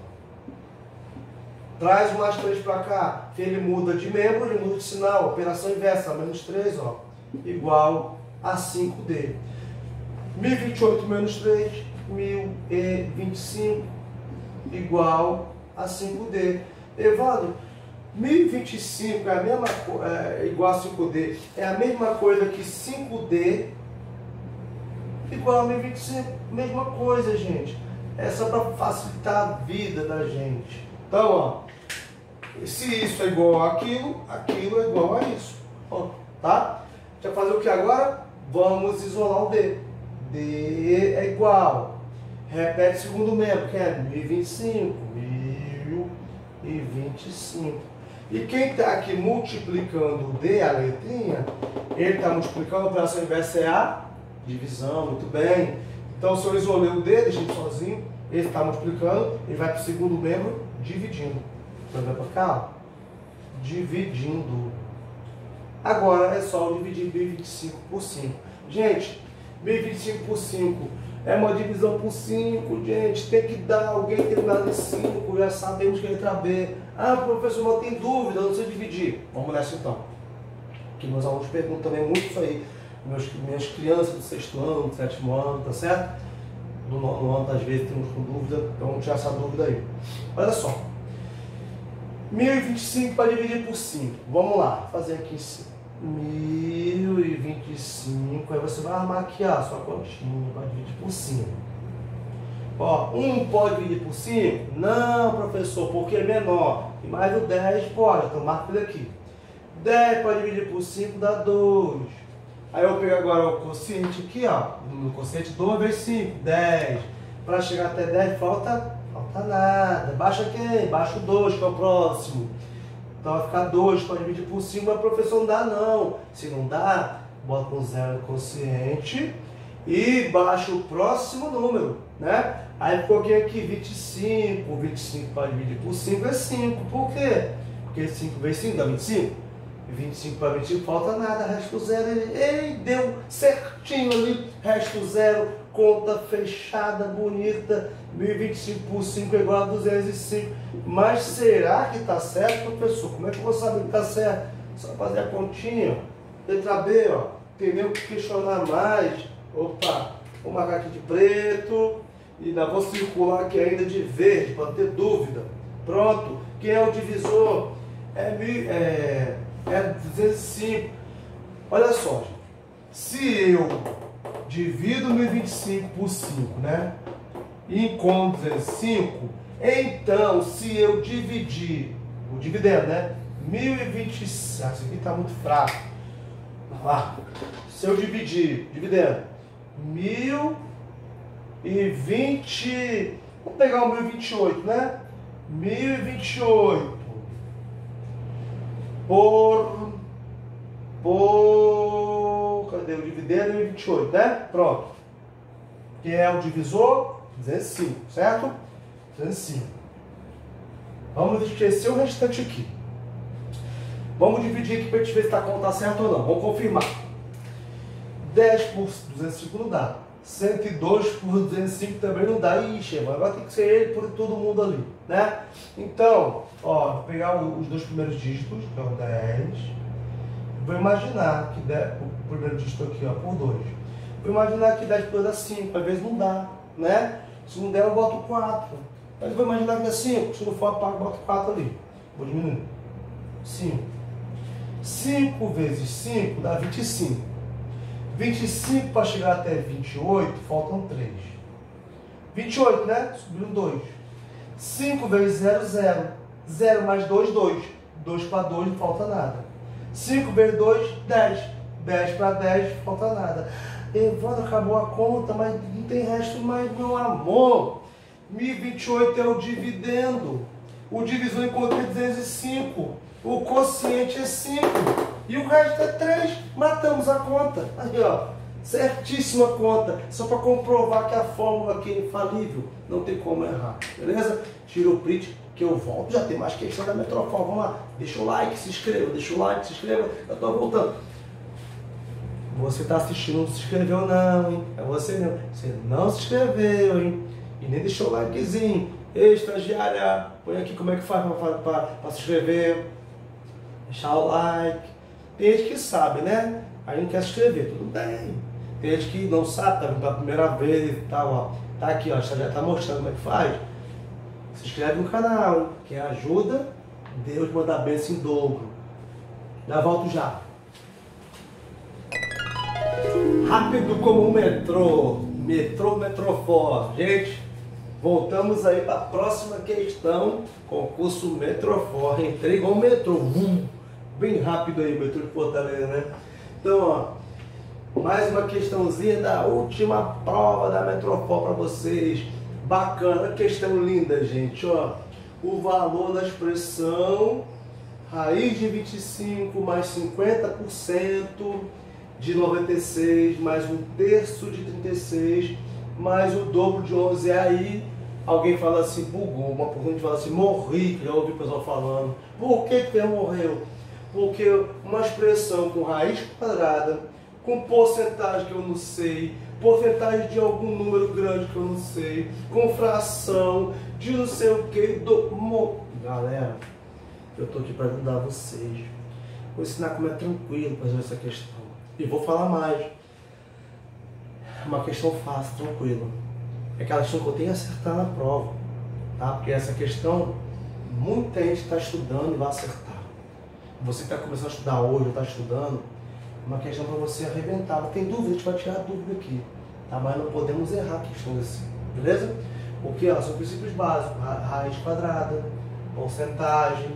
Traz o mais três para cá, que ele muda de membro, ele muda de sinal, operação inversa, menos três, ó, igual a cinco D. mil e vinte e oito menos três, mil e vinte e cinco, igual a cinco D. Evandro, mil e vinte e cinco é a mesma é, igual a cinco D, é a mesma coisa que cinco D igual a mil e vinte e cinco. Mesma coisa, gente. É só para facilitar a vida da gente. Então, ó, se isso é igual àquilo, aquilo é igual a isso. Ó, tá? A gente vai fazer o que agora? Vamos isolar o D. D é igual. Repete o segundo membro, que é mil e vinte e cinco. mil e vinte e cinco. E quem está aqui multiplicando o D, a letrinha, ele está multiplicando, a operação inversa é a divisão, muito bem. Então, se eu isolei o D, deixei ele sozinho, ele está multiplicando, ele vai para o segundo membro, dividindo. Então, vai para cá, ó, dividindo. Agora é só eu dividir mil e vinte e cinco por cinco. Gente, mil e vinte e cinco por cinco é uma divisão por cinco, gente. Tem que dar, alguém tem que dar em cinco, já sabemos que é letra B. Ah, professor, não tem dúvida, eu não sei dividir. Vamos nessa então. Que meus alunos perguntam também muito isso aí. Meus, minhas crianças do sexto ano, do sétimo ano, tá certo? No nono ano, às vezes, temos com dúvida, então tirar essa dúvida aí. Olha só. mil e vinte e cinco para dividir por cinco. Vamos lá, fazer aqui em cima. mil e vinte e cinco, aí você vai armar aqui a sua continha, vai dividir por cinco. Ó, um pode dividir por cinco? Não, professor, porque é menor. E mais o dez pode, então marca ele aqui. dez pode dividir por cinco dá dois. Aí eu pego agora o quociente aqui, ó. No quociente dois vezes cinco, dez. Para chegar até dez falta, falta nada. Baixa quem? Baixa o dois, que é o próximo. Então vai ficar dois para dividir por cinco, mas professor não dá não. Se não dá, bota um zero no quociente e baixa o próximo número, né? Aí ficou aqui, aqui vinte e cinco, vinte e cinco para dividir por cinco é cinco. Por quê? Porque cinco vezes cinco dá vinte e cinco. vinte e cinco para vinte e cinco falta nada, resto zero. Ei, deu certinho ali, resto zero, conta fechada, bonita. mil e vinte e cinco por cinco é igual a duzentos e cinco. Mas será que está certo, professor? Como é que eu vou saber que está certo? Só fazer a continha. Letra B, ó. Entendeu? Questionar mais. Opa, vou marcar aqui de preto. E ainda vou circular aqui ainda de verde, para ter dúvida. Pronto. Quem é o divisor? É, mil, é, é duzentos e cinco. Olha só, gente. Se eu divido mil e vinte e cinco por cinco, né? E encontro duzentos e cinco, então se eu dividir o dividendo, né? mil e vinte e cinco, ah, isso aqui está muito fraco. Ah, se eu dividir, dividendo, mil e vinte, vamos pegar o mil e vinte e oito, né? mil e vinte e oito por, por, cadê o dividendo? mil e vinte e oito, né? Pronto. Que é o divisor? duzentos e cinco, certo? duzentos e cinco. Vamos esquecer o restante aqui. Vamos dividir aqui para a gente ver se está contando certo ou não. Vamos confirmar. dez por duzentos e cinco não dá. cento e dois por duzentos e cinco também não dá. Ixi, agora tem que ser ele por todo mundo ali, né? Então, ó, vou pegar os dois primeiros dígitos, que é o dez. Vou imaginar que dez, o primeiro dígito aqui, ó, por dois. Vou imaginar que dez por dois dá cinco. Às vezes não dá, né? Se não der, eu boto quatro. Mas eu vou imaginar que dá cinco. Se não for, eu boto quatro ali. Vou diminuir. cinco. cinco vezes cinco dá vinte e cinco. vinte e cinco para chegar até vinte e oito, faltam três. vinte e oito, né? Subiram dois. cinco vezes zero, zero. zero mais dois, dois. dois para dois, não falta nada. cinco vezes dois, dez. dez para dez, falta nada. Evandro, acabou a conta, mas não tem resto mais, meu amor. mil e vinte e oito é o dividendo. O divisor encontrei duzentos e cinco. O quociente é cinco. E o resto é três. Matamos a conta. Aí, ó. Certíssima conta. Só para comprovar que a fórmula aqui é infalível. Não tem como errar. Beleza? Tira o print que eu volto. Já tem mais questão da Metroform. Vamos lá. Deixa o like, se inscreva. Deixa o like, se inscreva. Eu tô voltando. Você está assistindo, não se inscreveu não, hein? É você mesmo. Você não se inscreveu, hein? E nem deixou o likezinho. Ei, estagiária, põe aqui como é que faz para se inscrever. Deixar o like. Tem gente que sabe, né? Aí não quer se inscrever, tudo bem. Tem gente que não sabe, tá vindo pela primeira vez e tal, ó. Tá aqui, ó, já tá mostrando como é que faz. Se inscreve no canal, hein? Que ajuda Deus manda a bênção em dobro. Já volto já. Rápido como um metrô, metrô, metrofor. Gente, voltamos aí para a próxima questão, concurso metrofor. Entrei igual um metrô, vum, bem rápido aí, metrô de Fortaleza, né? Então, ó, mais uma questãozinha da última prova da metrofor para vocês. Bacana, questão linda, gente, ó. O valor da expressão raiz de vinte e cinco mais cinquenta por cento de noventa e seis mais um terço de trinta e seis mais o dobro de onze. É aí alguém fala assim, bugou, uma pessoa fala assim, morri, que eu ouvi o pessoal falando. Por que que morreu? Porque uma expressão com raiz quadrada, com porcentagem que eu não sei, porcentagem de algum número grande que eu não sei, com fração de não sei o que, do... Galera, eu tô aqui para ajudar vocês. Vou ensinar como é tranquilo fazer essa questão. E vou falar mais. Uma questão fácil, tranquila. É aquela questão que eu tenho que acertar na prova. Tá? Porque essa questão, muita gente está estudando e vai acertar. Você que está começando a estudar hoje, ou está estudando, uma questão para você arrebentar. Não tem dúvida, a gente vai tirar a dúvida aqui. Tá? Mas não podemos errar questões assim. Beleza? Porque ó, são princípios básicos. Ra raiz quadrada, porcentagem,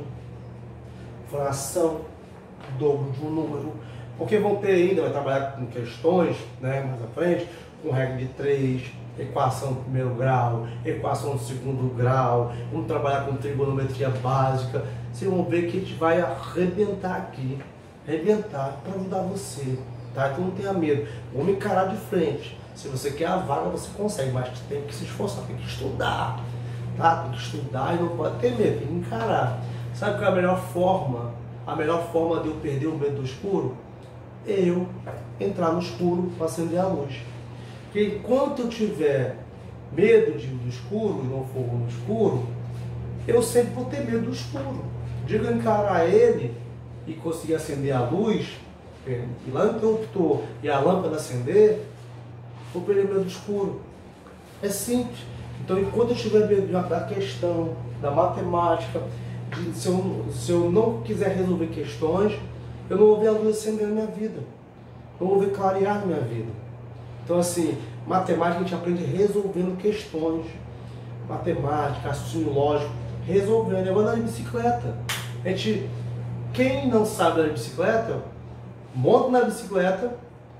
fração, dobro de um número. Porque vão ter ainda, vai trabalhar com questões, né, mais à frente, com regra de três, equação do primeiro grau, equação do segundo grau, vamos trabalhar com trigonometria básica. Vocês vão ver que a gente vai arrebentar aqui, arrebentar para ajudar você, tá? Então não tenha medo, vamos encarar de frente. Se você quer a vaga, você consegue, mas tem que se esforçar, tem que estudar, tá? Tem que estudar e não pode ter medo, tem que encarar. Sabe qual é a melhor forma? A melhor forma de eu perder o medo do escuro? Eu entrar no escuro para acender a luz. Porque enquanto eu tiver medo de, do escuro e não for no escuro, eu sempre vou ter medo do escuro. Digo encarar ele e conseguir acender a luz, ir lá no interruptor e a lâmpada acender, vou perder medo do escuro. É simples. Então, enquanto eu tiver medo da questão, da matemática, de, se, eu, se eu não quiser resolver questões, eu não vou ver a luz acender na minha vida. Não vou ver clarear na minha vida. Então, assim, matemática a gente aprende resolvendo questões. Matemática, raciocínio lógico, resolvendo. Eu vou andar de bicicleta. A gente, quem não sabe andar de bicicleta, monta na bicicleta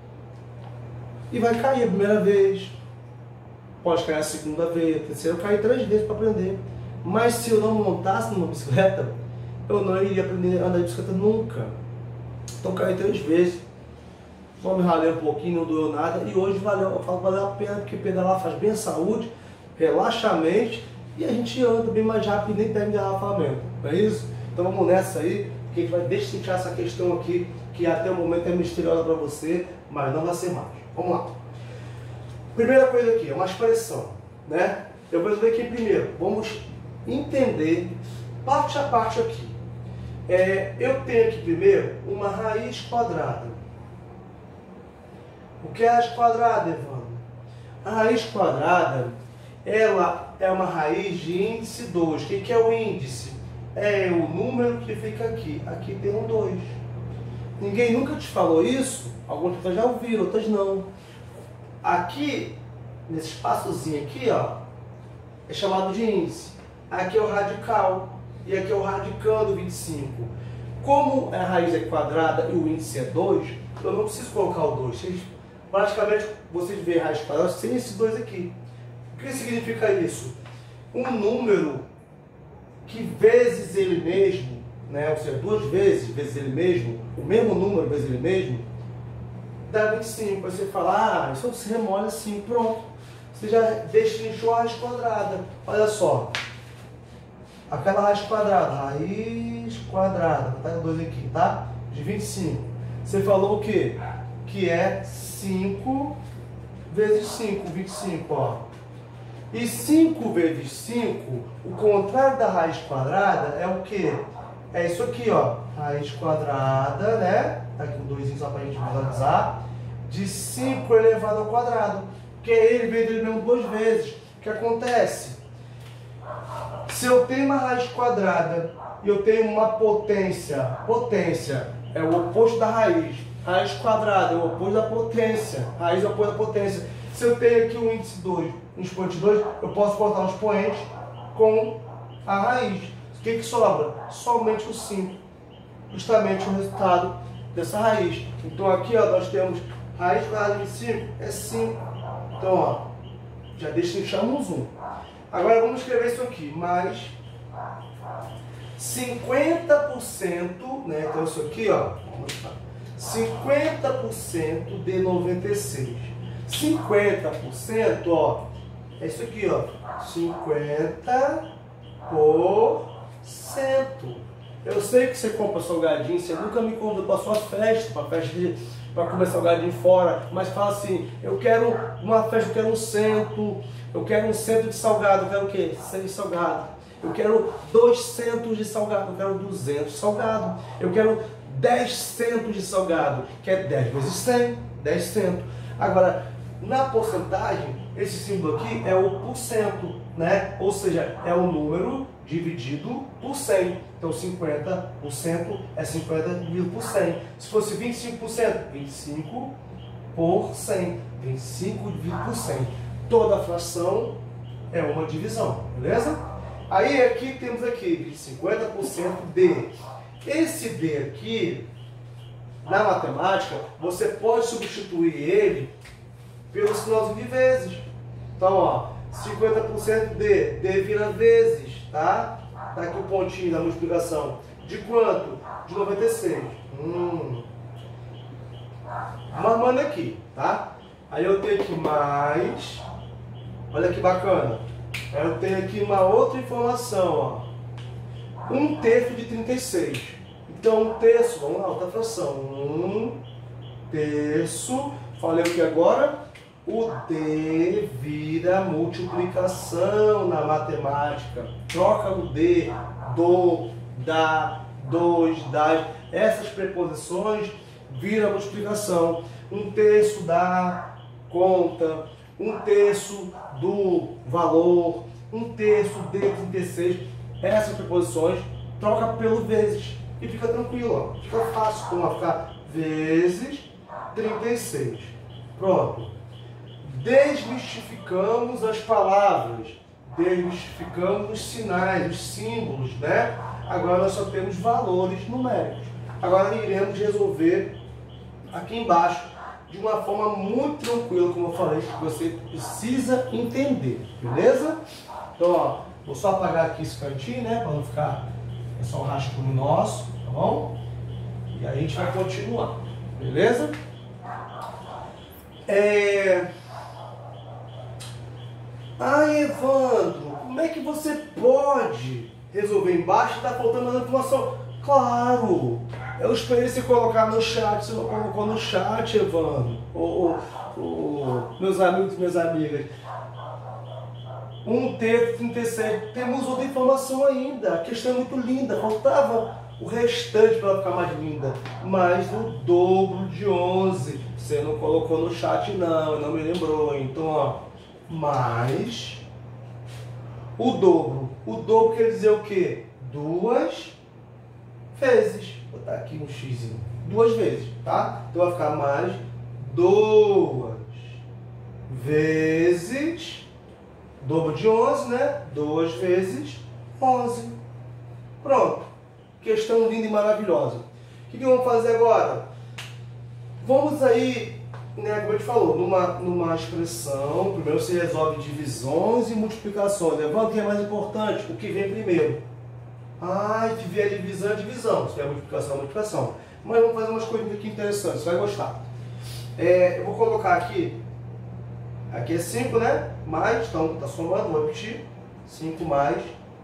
e vai cair a primeira vez. Pode cair a segunda vez, a terceira, eu caí três vezes para aprender. Mas se eu não montasse numa bicicleta, eu não iria aprender a andar de bicicleta nunca. Então caí três vezes, só me ralei um pouquinho, não doeu nada, e hoje valeu, eu falo, valeu a pena, porque pedalar faz bem a saúde, relaxa a mente, e a gente anda bem mais rápido e nem pega engarrafamento, não é isso? Então vamos nessa aí, porque a gente vai destrinchar essa questão aqui, que até o momento é misteriosa para você, mas não vai ser mais. Vamos lá. Primeira coisa aqui, é uma expressão, né? Eu vou resolver aqui primeiro, vamos entender parte a parte aqui. É, eu tenho aqui primeiro uma raiz quadrada. O que é a raiz quadrada, Evandro? A raiz quadrada, ela é uma raiz de índice dois. O que, que é o índice? É o número que fica aqui. Aqui tem um dois. Ninguém nunca te falou isso? Algumas pessoas já ouviram, outras não. Aqui, nesse espaçozinho aqui, ó, é chamado de índice. Aqui é o radical. E aqui é o radicando vinte e cinco. Como a raiz é quadrada e o índice é dois, eu não preciso colocar o dois. Vocês, praticamente, vocês veem a raiz quadrada sem esses dois aqui. O que significa isso? Um número que vezes ele mesmo, né, ou seja, duas vezes, vezes ele mesmo, o mesmo número vezes ele mesmo, dá vinte e cinco. Aí você fala, ah, isso se remole assim, pronto. Você já destrinchou a raiz quadrada. Olha só. Aquela raiz quadrada, raiz quadrada, vou botar dois aqui, tá? De vinte e cinco. Você falou o quê? Que é cinco vezes cinco, vinte e cinco, ó. E cinco vezes cinco, o contrário da raiz quadrada é o quê? É isso aqui, ó. Raiz quadrada, né? Tá aqui um dois só pra gente visualizar. De cinco elevado ao quadrado. Que é ele vezes ele mesmo duas vezes. O que acontece? Se eu tenho uma raiz quadrada e eu tenho uma potência, potência é o oposto da raiz, Raiz quadrada é o oposto da potência. Raiz é o oposto da potência. Se eu tenho aqui um índice dois, um expoente dois, eu posso botar um expoente com a raiz. O que, que sobra? Somente o cinco. Justamente o resultado dessa raiz. Então aqui ó, nós temos raiz quadrada de cinco é cinco. Então ó, já deixamos um. Agora vamos escrever isso aqui. Mais cinquenta por cento, né? Então isso aqui ó, cinquenta por cento de noventa e seis. cinquenta por cento, ó, é isso aqui, ó, cinquenta por cento. Eu sei que você compra salgadinho, você nunca me convidou para sua festa, para festa de, para comer salgadinho fora, mas fala assim, eu quero uma festa, eu quero um cento, eu quero um cento de salgado, eu quero o quê? seis salgado. Eu quero dois centos de salgado, eu quero duzentos de salgado, eu quero dez centos de salgado, que é dez vezes cem, dez centos. Agora, na porcentagem, esse símbolo aqui é o porcento, né? Ou seja, é o número dividido por cem. Então, cinquenta por cento é cinquenta dividido por cem. Se fosse vinte e cinco por cento, vinte e cinco por cem. vinte e cinco dividido por cem. Toda fração é uma divisão, beleza? Aí aqui temos aqui cinquenta por cento de. Esse D aqui, na matemática, você pode substituir ele pelo sinalzinho de vezes. Então, ó, cinquenta por cento de, D vira vezes, tá? Tá aqui o pontinho da multiplicação. De quanto? De noventa e seis. Hum. Mamando aqui, tá? Aí eu tenho aqui mais. Olha que bacana. Aí eu tenho aqui uma outra informação, ó. Um terço de trinta e seis. Então, um terço, vamos lá, outra fração. Um terço. Falei o que agora? O D vira multiplicação na matemática. Troca o D, do, da, dos, das. Essas preposições vira multiplicação. Um terço da conta. Um terço do valor. Um terço de trinta e seis. Essas preposições troca pelo vezes e fica tranquilo, ó. Fica fácil, como vai ficar vezes trinta e seis. Pronto. Desmistificamos as palavras, desmistificamos os sinais, os símbolos, né? Agora nós só temos valores numéricos. Agora iremos resolver aqui embaixo de uma forma muito tranquila, como eu falei, que você precisa entender, beleza? Então, ó, vou só apagar aqui esse cantinho, né? Para não ficar é só um rascunho nosso, tá bom? E aí a gente vai continuar, beleza? É... Ah, Evandro, como é que você pode resolver embaixo e tá faltando a informação? Claro! Eu esperei você colocar no chat, você não colocou no chat, Evandro. Ô, ô, ô, meus amigos e minhas amigas. Um terço, trinta e sete. Temos outra informação ainda. A questão é muito linda. Faltava o restante para ela ficar mais linda. Mas o dobro de onze. Você não colocou no chat não, não me lembrou. Então, ó, mais o dobro. O dobro quer dizer o quê? Duas vezes. Vou botar aqui um x. Duas vezes, tá? Então vai ficar mais duas vezes dobro de onze, né? duas vezes onze. Pronto. Questão linda e maravilhosa. O que, que vamos fazer agora? Vamos aí, né, como a gente falou, numa, numa expressão, primeiro você resolve divisões e multiplicações. Levanta o que é mais importante, o que vem primeiro. Ah, se vier divisão, é divisão. Se vier multiplicação, é multiplicação. Mas vamos fazer umas coisas aqui interessantes, você vai gostar. É, eu vou colocar aqui, aqui é cinco, né? Mais, então está somando, vou repetir. cinco mais.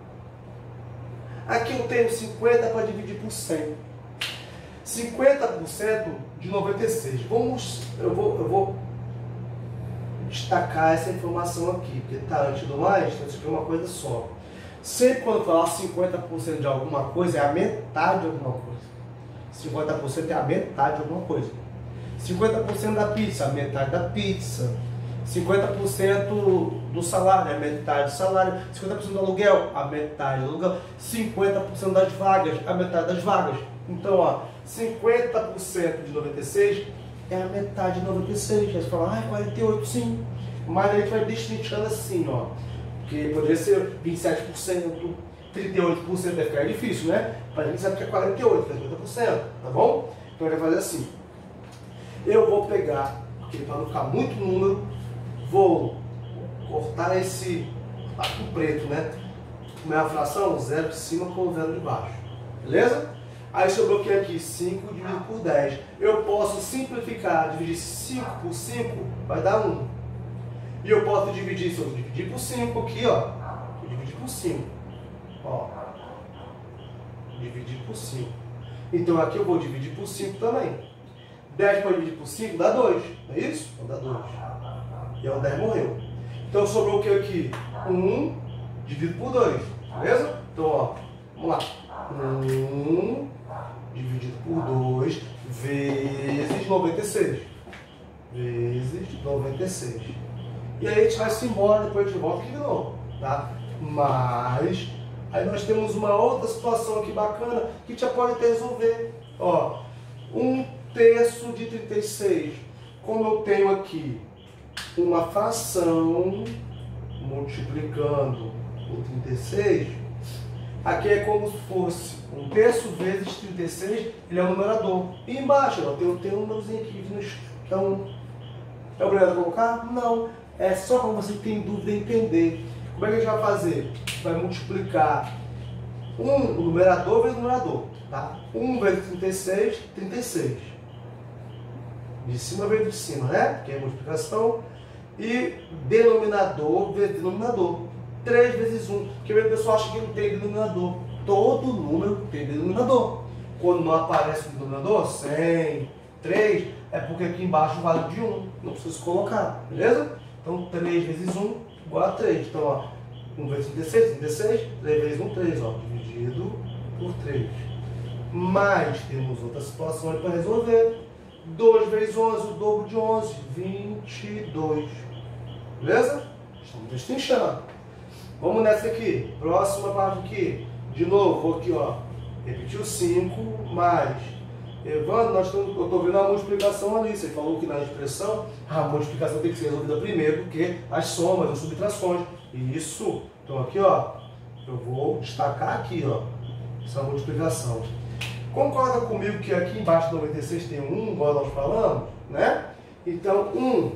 Aqui eu tenho cinquenta para dividir por cem. cinquenta por cento de noventa e seis. Vamos, eu vou, eu vou destacar essa informação aqui, porque está antes do mais, então isso aqui é uma coisa só. Sempre quando eu falar cinquenta por cento de alguma coisa, é a metade de alguma coisa. cinquenta por cento é a metade de alguma coisa. cinquenta por cento da pizza, a metade da pizza. cinquenta por cento do salário, a metade do salário. cinquenta por cento do aluguel, a metade do aluguel. cinquenta por cento das vagas, a metade das vagas. Então, ó, cinquenta por cento de noventa e seis é a metade de noventa e seis. Aí você fala, ah, é quarenta e oito, sim. Mas a gente vai destrinchando assim, ó. Porque poderia ser vinte e sete por cento, trinta e oito por cento, vai ficar difícil, né? Mas a gente sabe que é quarenta e oito por cento, que é cinquenta por cento, tá bom? Então a gente vai fazer assim. Eu vou pegar, porque para não ficar muito número, vou cortar esse cortar com preto, né? Como é a fração? Zero de cima com zero de baixo. Beleza? Aí sobrou aqui, aqui cinco dividido por dez. Eu posso simplificar, dividir cinco por cinco, vai dar um. E eu posso dividir, se eu dividir por cinco aqui, ó. Eu dividir por cinco. Ó. Dividir por cinco. Então aqui eu vou dividir por cinco também. dez para dividir por cinco dá dois. Não é isso? Então dá dois. E o dez morreu. Então sobrou o que aqui? um dividido por dois. Beleza? Então, ó. Vamos lá. um dividido por dois vezes noventa e seis. Vezes noventa e seis. E aí a gente vai se embora, depois a gente volta aqui de novo, tá? Mas, aí nós temos uma outra situação aqui bacana que a gente já pode até resolver. Ó, um terço de trinta e seis. Como eu tenho aqui uma fração multiplicando por trinta e seis, aqui é como se fosse um terço vezes trinta e seis, ele é o numerador. E embaixo, ó, tem, tem um númerozinho aqui, então, é obrigado a colocar? Não. É só para você que tem dúvida em entender. Como é que a gente vai fazer? Vai multiplicar um, o numerador vezes o numerador. Tá? um vezes trinta e seis, trinta e seis. De cima vezes de cima, né? Que é multiplicação. E denominador vezes denominador. três vezes um. Porque o pessoal acha que não tem denominador. Todo número tem denominador. Quando não aparece o denominador, cem, três, é porque aqui embaixo vale de um. Não precisa colocar, beleza? Então, três vezes um igual a três. Então, ó, um vezes trinta e seis, trinta e seis, três vezes um, três, ó, dividido por três. Mas temos outra situação aí para resolver. dois vezes onze, o dobro de onze, vinte e dois. Beleza? Estamos destrinchando. Vamos nessa aqui. Próxima parte aqui. De novo, vou aqui, ó. Repetir o cinco mais. Evandro, nós estamos, eu estou vendo a multiplicação ali. Você falou que na expressão a multiplicação tem que ser resolvida primeiro do que as somas, as subtrações. Isso. Então aqui, ó, eu vou destacar aqui, ó, essa multiplicação. Concorda comigo que aqui embaixo do noventa e seis tem um, igual nós falamos, né? Então, um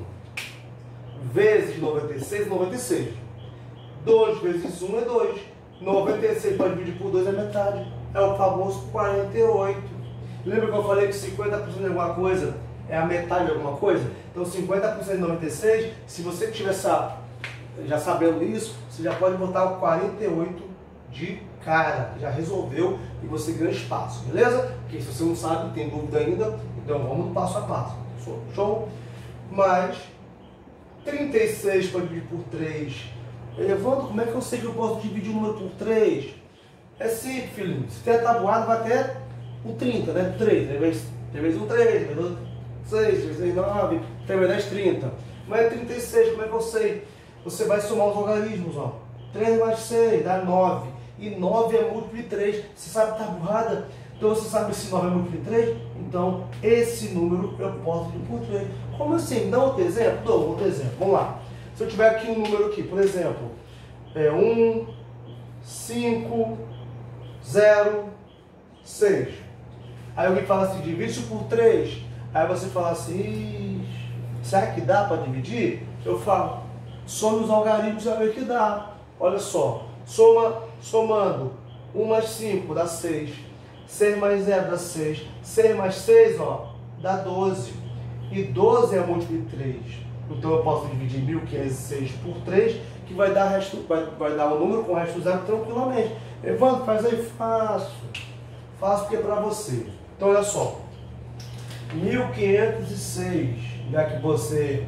vezes noventa e seis, noventa e seis. dois vezes um é dois. noventa e seis para dividir por dois é metade. É o famoso quarenta e oito. Lembra que eu falei que cinquenta por cento de alguma coisa é a metade de alguma coisa? Então cinquenta por cento de noventa e seis, se você tiver essa, já sabendo isso, você já pode botar o quarenta e oito de cara. Já resolveu e você ganha espaço, beleza? Porque se você não sabe, tem dúvida ainda, então vamos no passo a passo. Show? Mas trinta e seis para dividir por três. Evandro, como é que eu sei que eu posso dividir o número por três? É simples, filho. Se tem tabuado, vai até o trinta, né? três. três vezes um, três. três vezes seis. três vezes nove. três vezes dez, trinta. Mas é trinta e seis, como é que eu sei? Você vai somar os logaritmos, ó. três mais seis dá nove. E nove é múltiplo de três. Você sabe tabuada? Então você sabe se nove é múltiplo de três? Então esse número eu posso dividir por três. Como assim? Dá outro exemplo? Dou outro exemplo. Vamos lá. Se eu tiver aqui um número aqui, por exemplo, é um, cinco, zero, seis. Aí alguém fala assim, divide isso por três. Aí você fala assim, será que dá para dividir? Eu falo, some os algarismos e ver que dá. Olha só, soma, somando um mais cinco dá seis. seis mais zero dá seis. seis mais seis, ó, dá doze. E doze é múltiplo de três. Então eu posso dividir mil quinhentos e seis por três, que vai dar, resto, vai, vai dar um número com o resto zero tranquilamente. Evandro, faz aí, faço. Faço porque é para você. Então olha só. mil quinhentos e seis, já que você,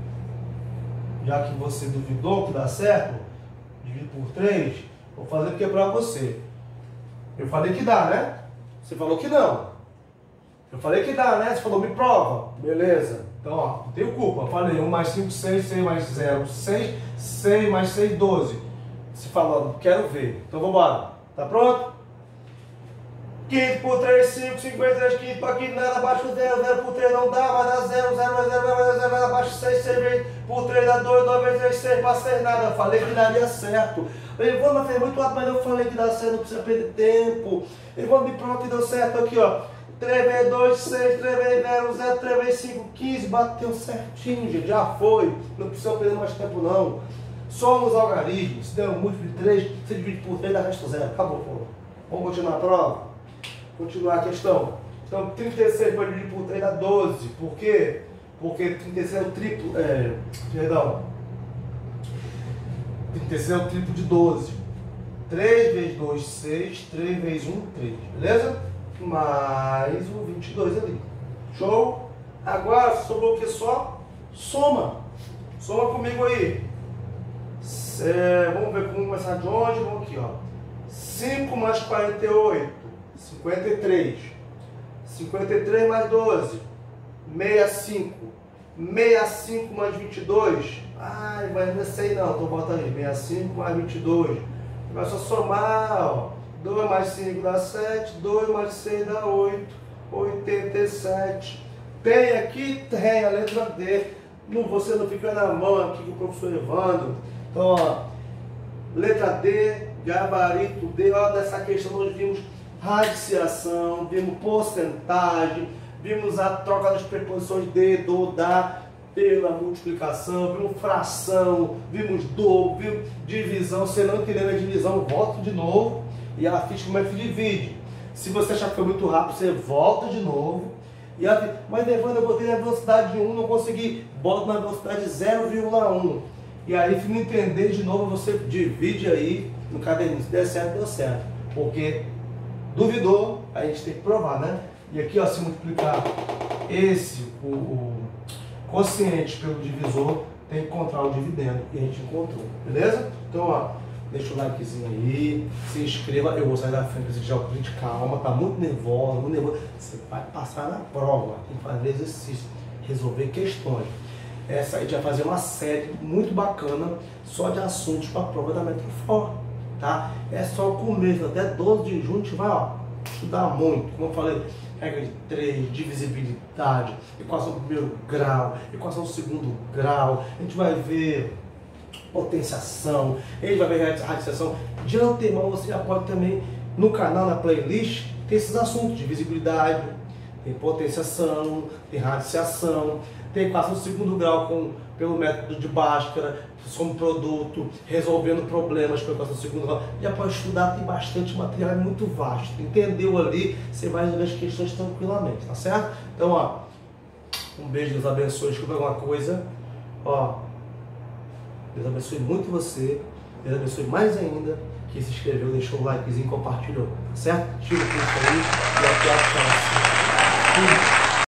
já que você duvidou que dá certo, dividir por três, vou fazer porque é para você. Eu falei que dá, né? Você falou que não. Eu falei que dá, né? Você falou, me prova. Beleza. Então, ó, não tenho culpa. Eu falei, um mais cinco, seis, seis mais zero, seis, seis mais seis, doze. Você falou, quero ver. Então, vamos embora. Tá pronto? quinto por três, cinco, cinquenta e três, quinto para quinto, nada abaixo zero, zero por três não dá, vai dar zero, zero, zero, zero, zero, zero, nada abaixo seis, seis vezes por três dá dois, dois vezes três, seis, para seis nada, eu falei que daria certo. Evandro, mas fez muito rápido, mas eu falei que dá certo, não precisa perder tempo. Evandro, pronto, que deu certo aqui, ó. três vezes dois, seis, três vezes zero, zero, três vezes cinco, quinze, bateu certinho, gente, já foi, não precisa perder mais tempo não. Somos algarismos, se der um múltiplo de três, você divide por três, dá resto zero, acabou, pô. Vamos continuar a prova? Continuar a questão. Então, trinta e seis para dividir por três dá doze. Por quê? Porque trinta e seis é o triplo. É, perdão. trinta e seis é o triplo de doze. três vezes dois, seis. três vezes um, três. Beleza? Mais o vinte e dois ali. Show? Agora sobrou o que só? Soma. Soma comigo aí. É, vamos ver como começar de onde? Vamos aqui, ó. cinco mais quarenta e oito. cinquenta e três. cinquenta e três mais doze. sessenta e cinco. sessenta e cinco mais vinte e dois. Ai, mas não sei não. Então bota aí. sessenta e cinco mais vinte e dois. Vai só somar, ó. dois mais cinco dá sete. dois mais seis dá oito. oitenta e sete. Tem aqui? Tem a letra D. Não, você não fica na mão aqui com o professor Evandro. Então, ó. Letra D. Gabarito D. Ó, dessa questão nós vimos radiciação, vimos porcentagem, vimos a troca das preposições de, do, da, pela multiplicação, vimos fração, vimos dobro, vimos divisão. Se não entender a divisão, volta de novo e ela fiz como é que divide. Se você achar que foi muito rápido, você volta de novo. E ela, mas Evandro, eu botei na velocidade de um, não consegui, bota na velocidade zero vírgula um. E aí, se não entender de novo, você divide aí no caderninho. Se der certo, deu certo. Porque duvidou, a gente tem que provar, né? E aqui, ó, se multiplicar esse, o, o quociente pelo divisor, tem que encontrar o dividendo. E a gente encontrou, beleza? Então, ó, deixa o likezinho aí, se inscreva. Eu vou sair da frente, você já print, calma, tá muito nervosa, muito nervoso. Você vai passar na prova, tem que fazer exercício, resolver questões. Essa a gente vai fazer uma série muito bacana só de assuntos para a prova da Metrofor, tá? É só o começo, até doze de junho a gente vai, ó, estudar muito. Como eu falei, regra de três, divisibilidade, equação do primeiro grau, equação do segundo grau, a gente vai ver potenciação, a gente vai ver radiciação. De antemão você já pode também, no canal, na playlist, ter esses assuntos, divisibilidade, tem potenciação, tem radiciação, tem equação do segundo grau com, pelo método de Bhaskara, como produto, resolvendo problemas com a equação do segundo grau. Já pode estudar, tem bastante material, é muito vasto. Entendeu ali, você vai resolver as questões tranquilamente, tá certo? Então, ó, um beijo, Deus abençoe. Desculpa alguma coisa. Ó, Deus abençoe muito você. Deus abençoe mais ainda. Quem se inscreveu, deixou o likezinho, compartilhou, tá certo? Tira o curso aí e até a próxima.